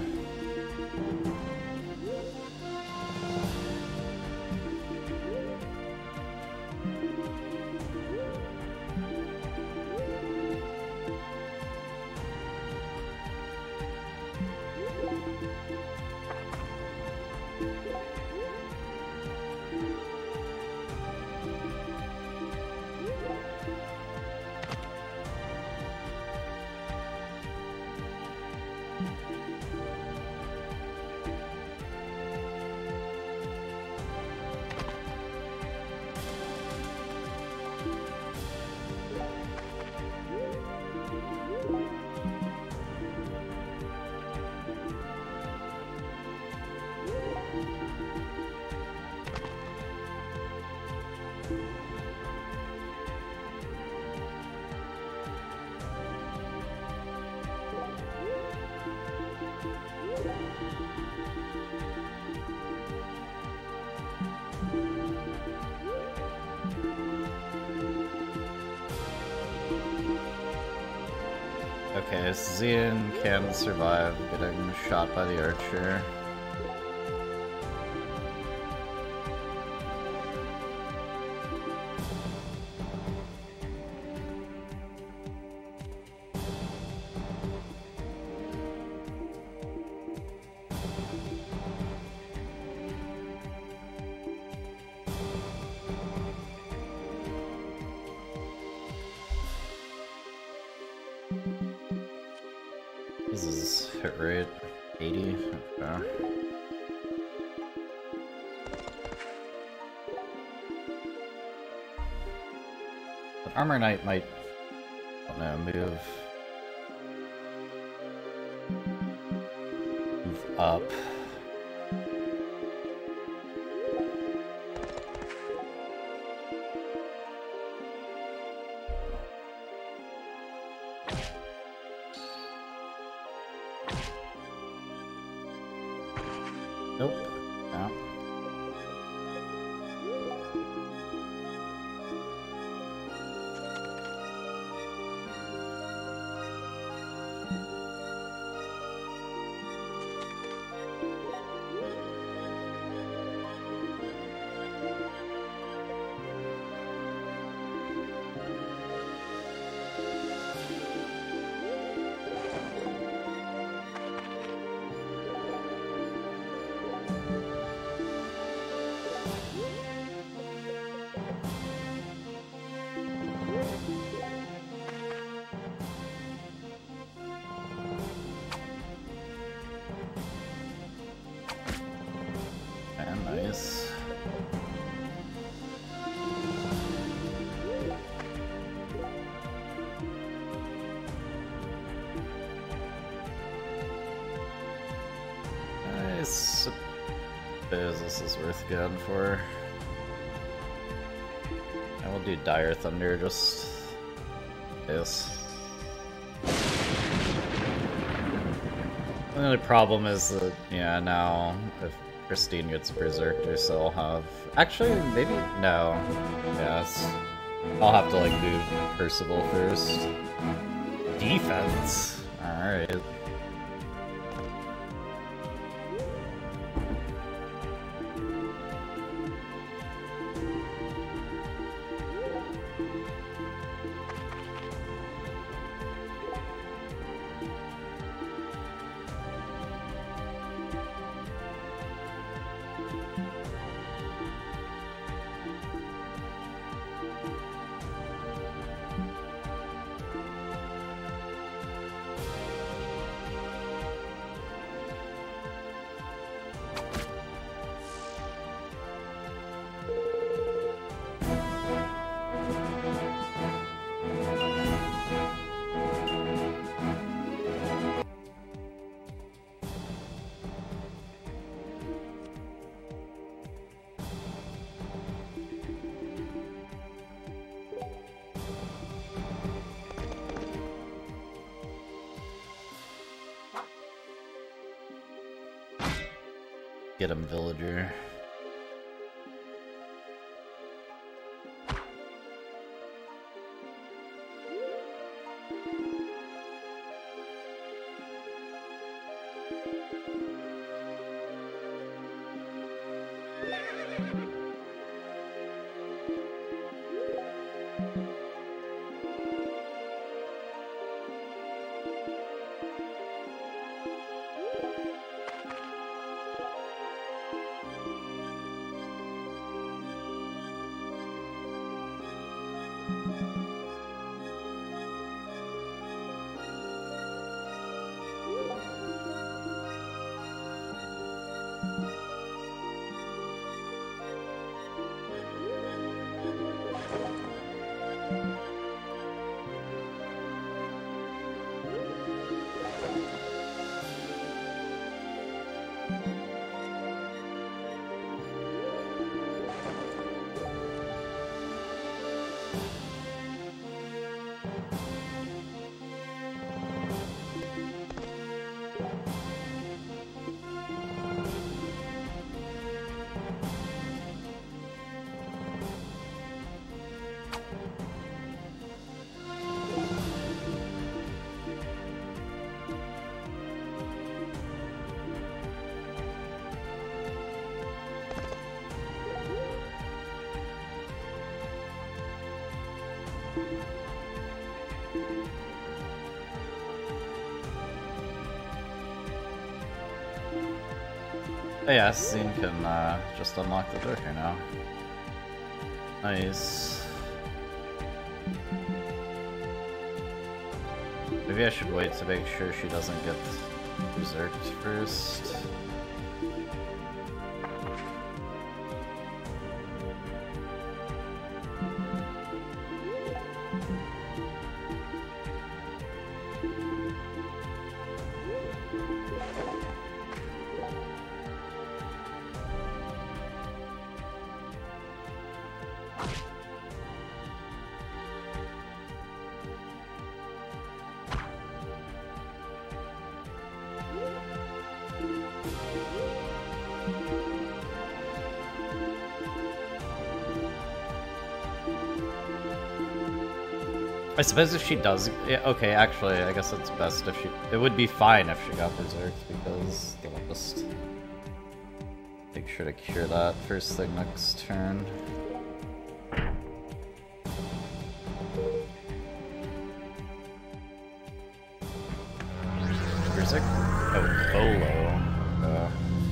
Okay, Zian can survive getting shot by the archer. This is hit rate eighty. Okay. But Armor Knight might, I don't know, move move up. Nope. No. Nice. I suppose this is worth going for. I will do Dire Thunder just this. The only problem is that, yeah, now if Christine gets Berserker, so I'll have... Actually, maybe... No. Yes. I'll have to, like, move Percival first. Defense! Alright. Get him, villager. Oh yeah, Scene can uh, just unlock the door here now. Nice. Maybe I should wait to make sure she doesn't get berserked first. I suppose if she does, yeah, okay, actually, I guess it's best if she, it would be fine if she got berserked, because then I'll just make sure to cure that first thing next turn. Berserk? Oh, Bolo. Uh.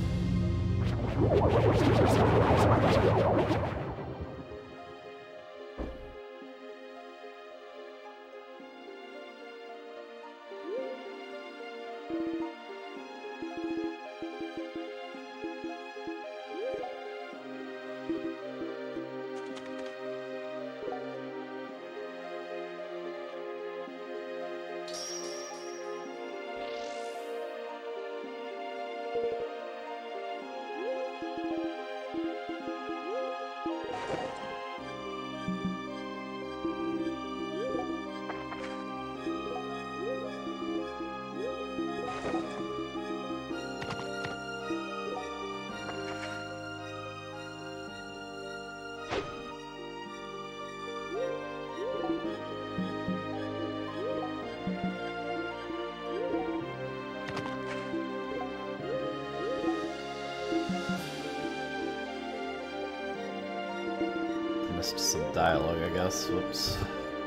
Some dialogue, I guess. Whoops.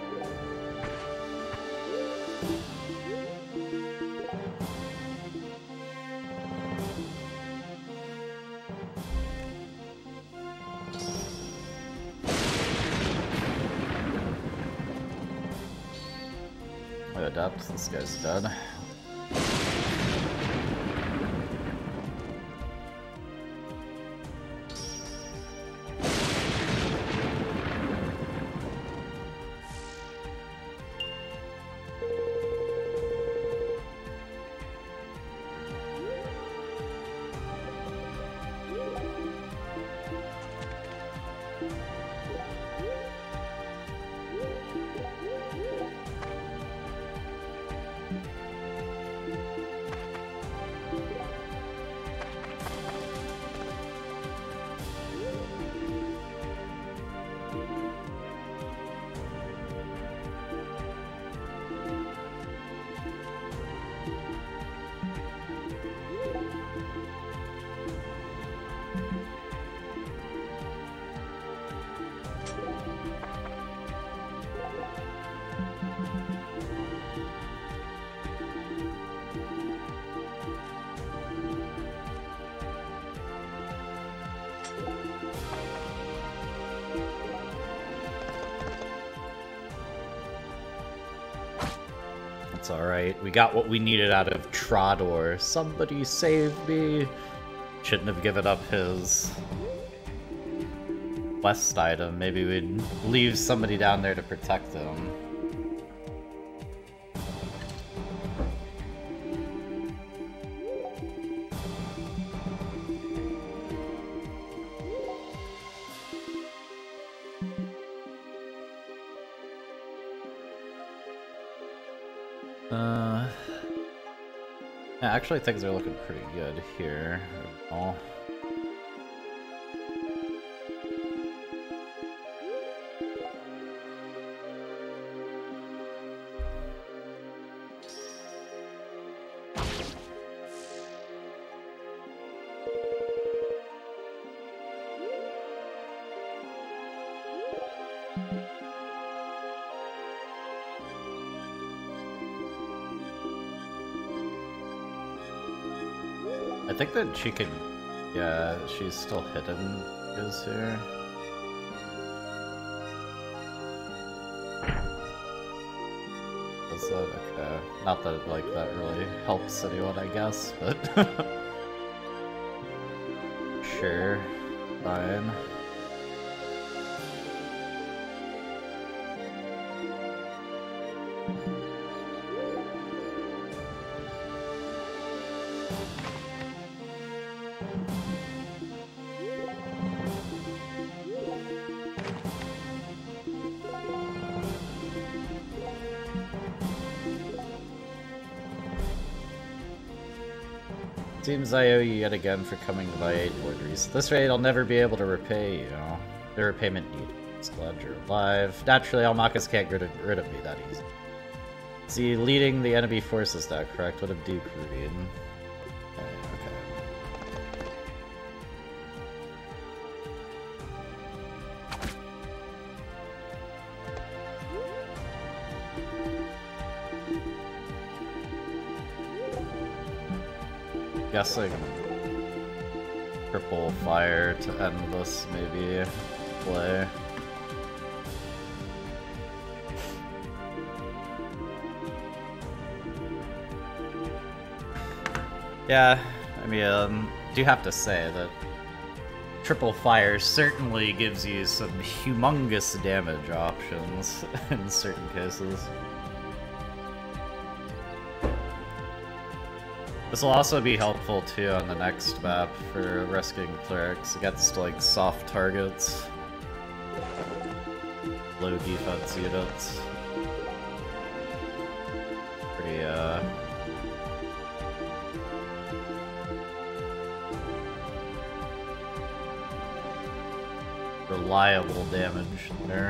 I adapt. This guy's dead. It's alright. We got what we needed out of Trador. Somebody save me! Shouldn't have given up his quest item. Maybe we'd leave somebody down there to protect him. Uh, yeah, actually things are looking pretty good here. Oh. I think that she can, yeah, she's still hidden is here. Is that okay? Not that like that really helps anyone, I guess, but sure, fine. Seems I owe you yet again for coming to my aid, Wardries. This rate I'll never be able to repay you. The repayment needed. It's glad you're alive. Naturally, Almacas can't get rid of me that easy. See, leading the enemy forces now, correct? What of Duke Rudian? Guessing triple fire to end this maybe play. Yeah, I mean, um, do have to say that triple fire certainly gives you some humongous damage options in certain cases. This will also be helpful too on the next map for rescuing clerics against like soft targets, low defense units. Pretty uh reliable damage there.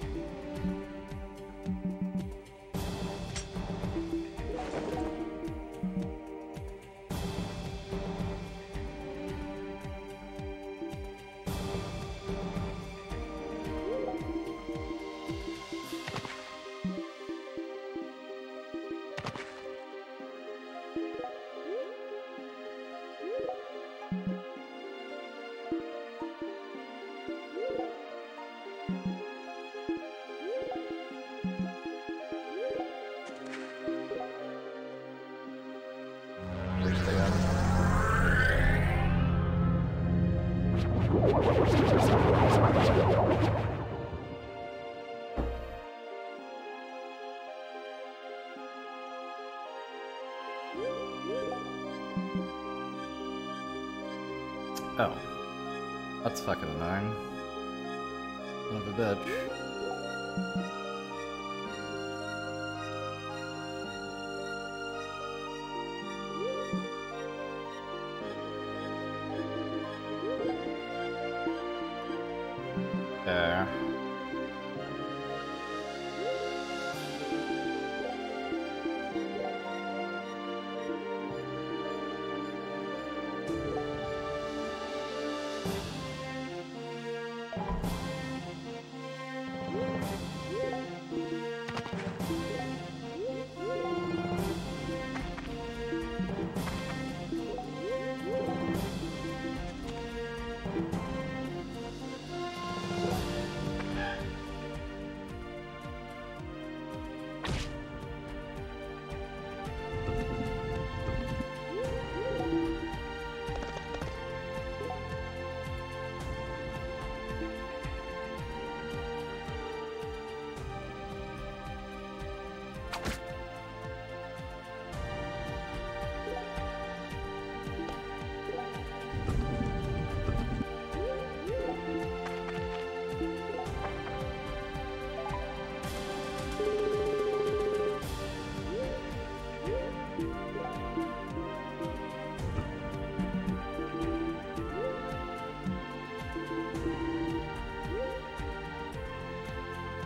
Oh. That's fucking annoying. Son of a bitch. There.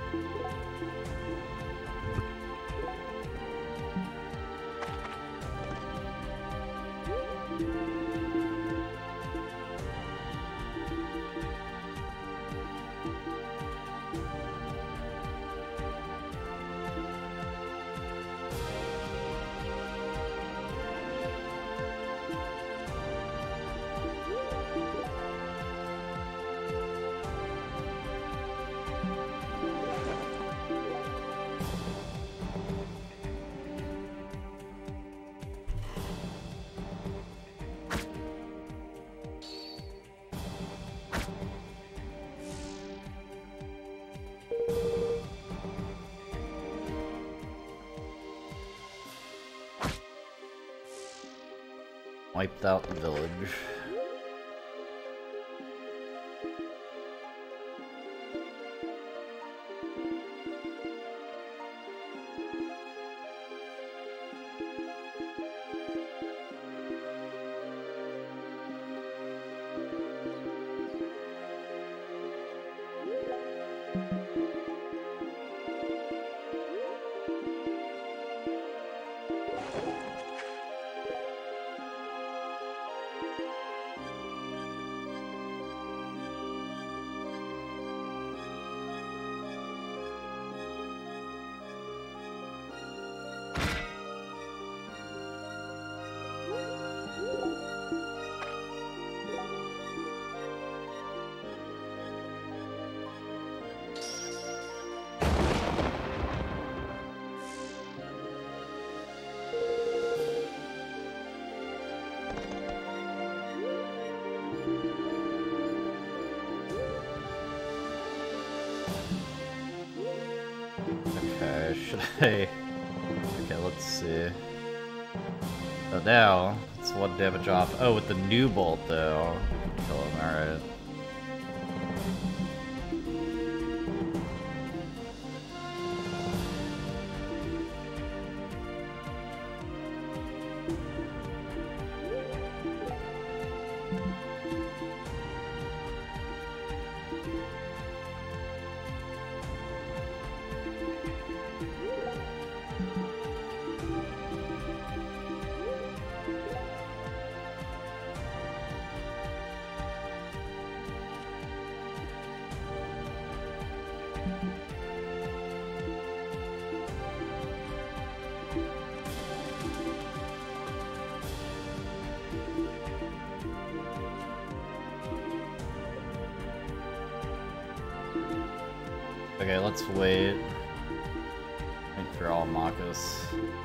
Wiped out the village. Okay, okay, let's see. Oh, now, it's one damage off. Oh, with the new bolt, though. Kill him, alright. Okay, let's wait. Wait for all Marcus.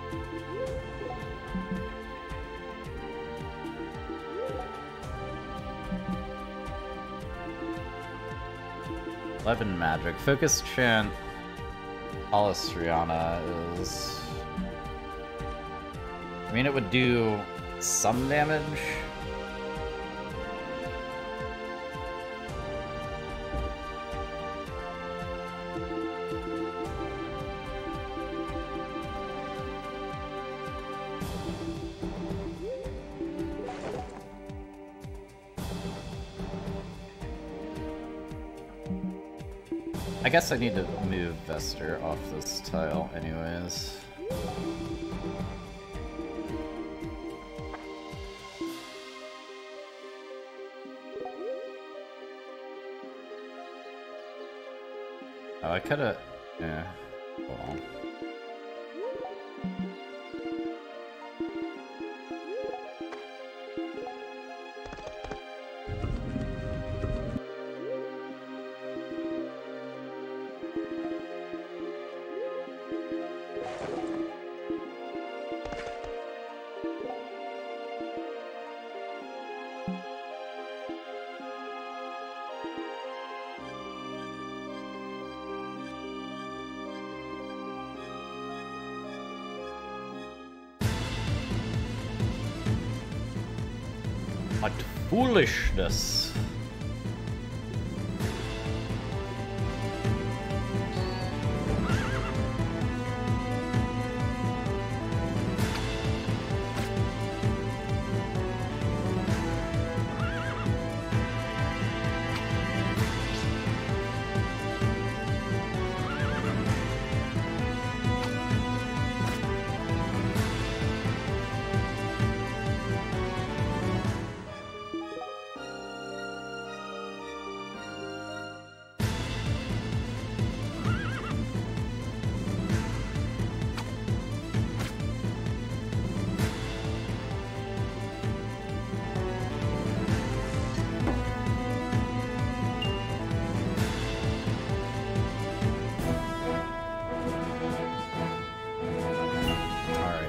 Eleven magic. Focus chant Alistriana is... I mean, it would do some damage. I guess I need to move Vester off this tile anyways. Oh, I could've... yeah. Hold on. What foolishness!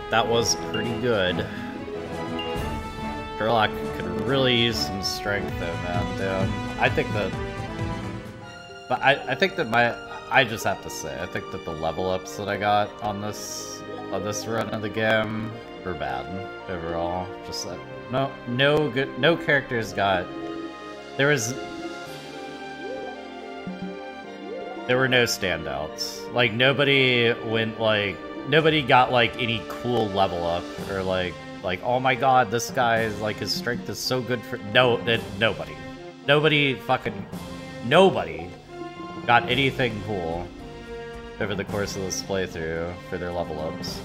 that was pretty good. Sherlock could really use some strength though, man. Damn. I think that... But I, I think that my... I just have to say, I think that the level ups that I got on this on this run of the game were bad overall. Just uh, no no good no characters got... There was... There were no standouts. Like, nobody went, like... Nobody got, like, any cool level up, or, like, like, oh my god, this guy is, like, his strength is so good for... No, it, nobody. Nobody fucking... Nobody got anything cool over the course of this playthrough for their level ups.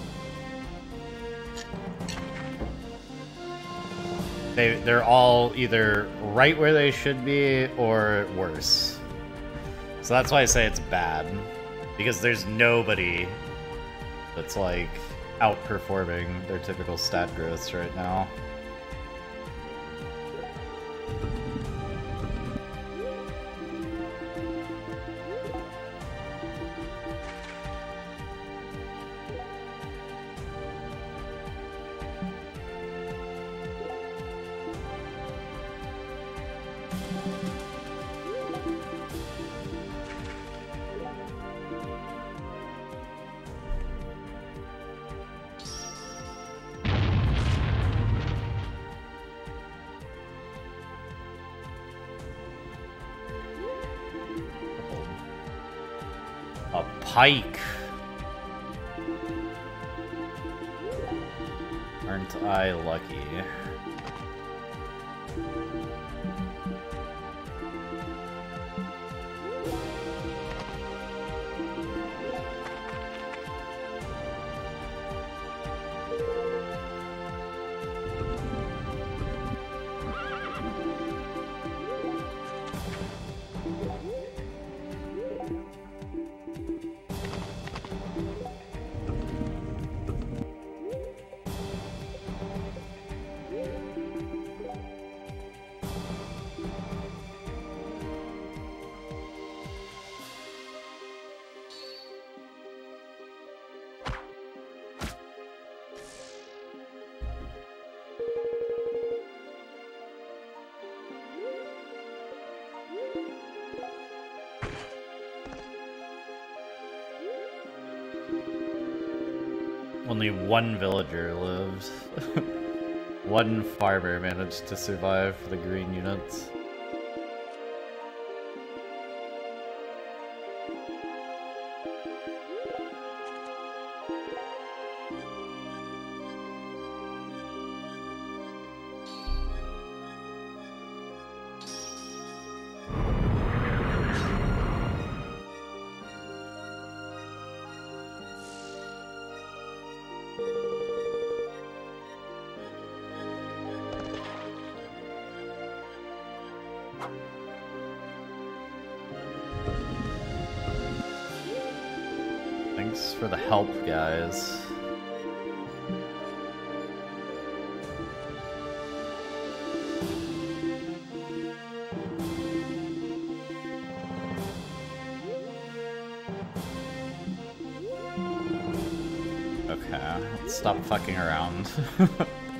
They, they're all either right where they should be, or worse. So that's why I say it's bad, because there's nobody that's like outperforming their typical stat growths right now. Pike. Aren't I lucky? Only one villager lived. One farmer managed to survive for the green units. Thanks for the help, guys. Okay, let's stop fucking around.